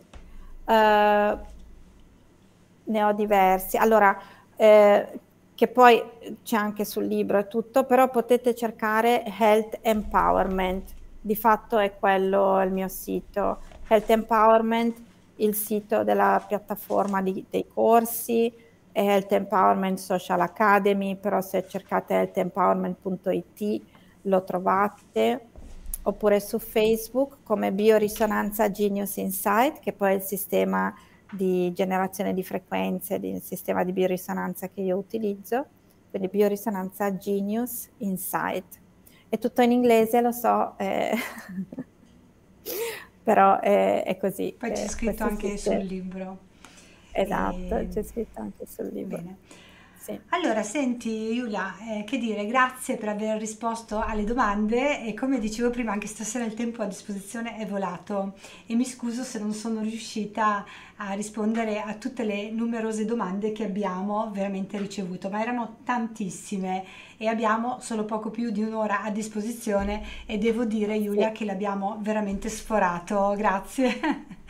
ne ho diversi. Allora, che poi c'è anche sul libro e tutto, però potete cercare Health Empowerment. Di fatto è quello il mio sito. Health Empowerment, il sito della piattaforma dei corsi, è Health Empowerment Social Academy, però se cercate healthempowerment.it lo trovate, oppure su Facebook come Biorisonanza Genius Insight, che poi è il sistema di generazione di frequenze, il sistema di biorisonanza che io utilizzo, quindi Biorisonanza Genius Insight. È tutto in inglese, lo so, però è così. Poi c'è scritto anche sul libro. Esatto, E... c'è scritto anche sul libro. Bene. Sì. Allora, senti Giulia, che dire, grazie per aver risposto alle domande e come dicevo prima, anche stasera il tempo a disposizione è volato e mi scuso se non sono riuscita a rispondere a tutte le numerose domande che abbiamo veramente ricevuto, ma erano tantissime e abbiamo solo poco più di un'ora a disposizione e devo dire Giulia Sì. che l'abbiamo veramente sforato, grazie.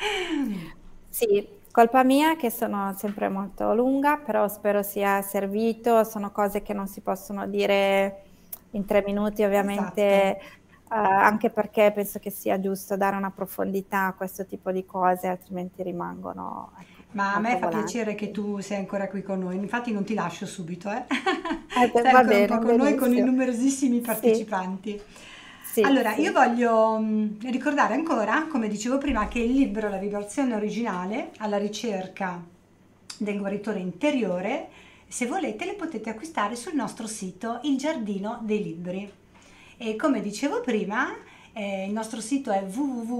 Sì, colpa mia che sono sempre molto lunga, però spero sia servito. Sono cose che non si possono dire in 3 minuti, Esatto. ovviamente, anche perché penso che sia giusto dare una profondità a questo tipo di cose, altrimenti rimangono, ecco, Ma a me molto fa volanti. piacere che tu sei ancora qui con noi, infatti non ti lascio subito, eh. Stai Va ancora un po' bene, con noi con i benissimo. numerosissimi Sì, partecipanti. sì, Allora, io sì. voglio ricordare ancora, come dicevo prima, che il libro La vibrazione originale alla ricerca del guaritore interiore, se volete, le potete acquistare sul nostro sito Il Giardino dei Libri. E come dicevo prima, il nostro sito è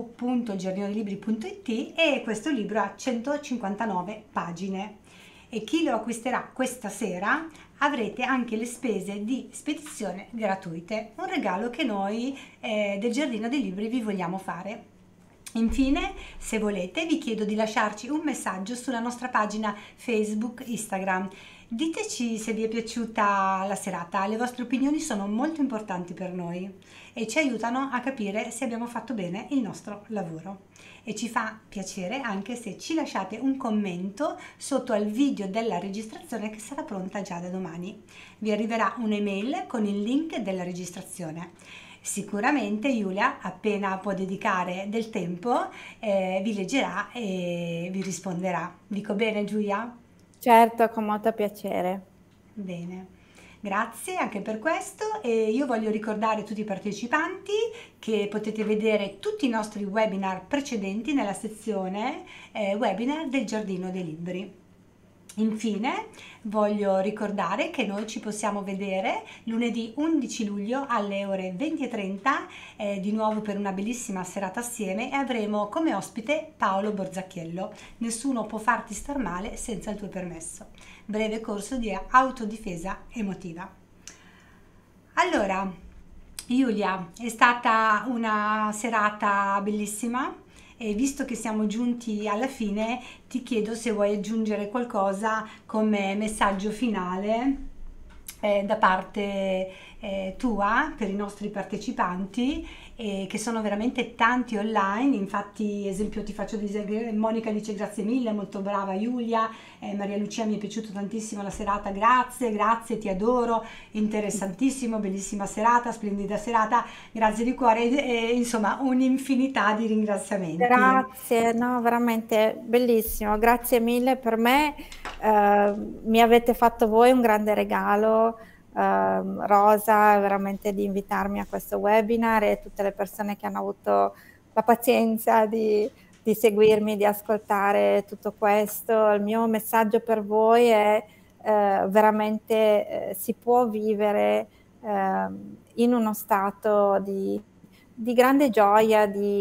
www.giardinodelibri.it e questo libro ha 159 pagine e chi lo acquisterà questa sera avrete anche le spese di spedizione gratuite, un regalo che noi del Giardino dei Libri vi vogliamo fare. Infine, se volete, vi chiedo di lasciarci un messaggio sulla nostra pagina Facebook, Instagram. Diteci se vi è piaciuta la serata, le vostre opinioni sono molto importanti per noi e ci aiutano a capire se abbiamo fatto bene il nostro lavoro. E ci fa piacere anche se ci lasciate un commento sotto al video della registrazione che sarà pronta già da domani. Vi arriverà un'email con il link della registrazione. Sicuramente Giulia, appena può dedicare del tempo, vi leggerà e vi risponderà. Dico bene, Giulia? Certo, con molto piacere. Bene. Grazie anche per questo e io voglio ricordare a tutti i partecipanti che potete vedere tutti i nostri webinar precedenti nella sezione webinar del Giardino dei Libri. Infine voglio ricordare che noi ci possiamo vedere lunedì 11 luglio alle ore 20:30 di nuovo per una bellissima serata assieme e avremo come ospite Paolo Borzacchiello. Nessuno può farti star male senza il tuo permesso. Breve corso di autodifesa emotiva. Allora, Giulia, è stata una serata bellissima e visto che siamo giunti alla fine, ti chiedo se vuoi aggiungere qualcosa come messaggio finale da parte tua per i nostri partecipanti che sono veramente tanti online. Infatti, esempio, ti faccio dire, Monica dice grazie mille, molto brava Giulia, Maria Lucia mi è piaciuta tantissimo la serata, grazie, grazie, ti adoro, interessantissimo, bellissima serata, splendida serata, grazie di cuore e insomma un'infinità di ringraziamenti. Grazie, no, veramente bellissimo, grazie mille per me, mi avete fatto voi un grande regalo, Rosa, veramente di invitarmi a questo webinar e tutte le persone che hanno avuto la pazienza di seguirmi, di ascoltare tutto questo. Il mio messaggio per voi è veramente si può vivere in uno stato di grande gioia,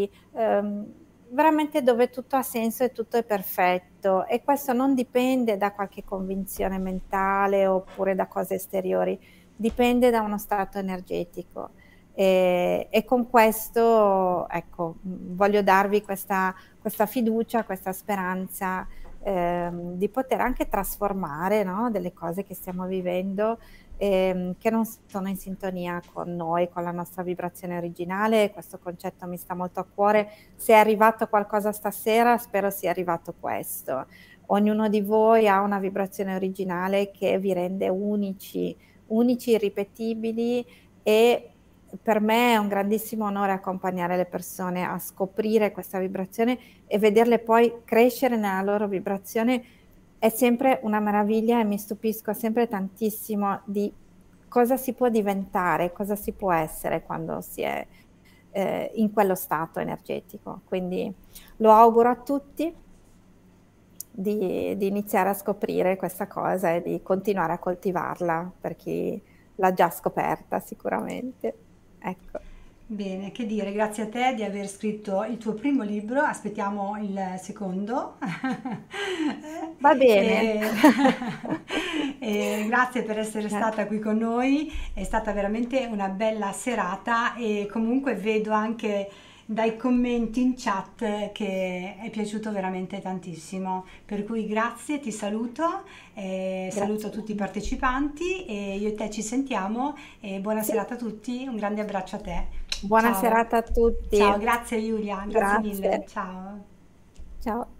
veramente dove tutto ha senso e tutto è perfetto e questo non dipende da qualche convinzione mentale oppure da cose esteriori, dipende da uno stato energetico e con questo ecco voglio darvi questa fiducia, questa speranza di poter anche trasformare, no, delle cose che stiamo vivendo che non sono in sintonia con noi, con la nostra vibrazione originale. Questo concetto mi sta molto a cuore. Se è arrivato qualcosa stasera, spero sia arrivato questo. Ognuno di voi ha una vibrazione originale che vi rende unici, unici, irripetibili e per me è un grandissimo onore accompagnare le persone a scoprire questa vibrazione e vederle poi crescere nella loro vibrazione è sempre una meraviglia e mi stupisco sempre tantissimo di cosa si può diventare, cosa si può essere quando si è in quello stato energetico. Quindi lo auguro a tutti di iniziare a scoprire questa cosa e di continuare a coltivarla per chi l'ha già scoperta sicuramente. Ecco. Bene, che dire, grazie a te di aver scritto il tuo primo libro, aspettiamo il secondo. Va bene. E, e grazie per essere stata qui con noi, è stata veramente una bella serata e comunque vedo anche dai commenti in chat che è piaciuto veramente tantissimo. Per cui grazie, ti saluto, saluto Grazie tutti i mille. partecipanti e io e te ci sentiamo e buona Sì, serata a tutti, un grande abbraccio a te. buona Ciao, serata a ciao, tutti. grazie Giulia, grazie mille, Grazie. ciao. Ciao.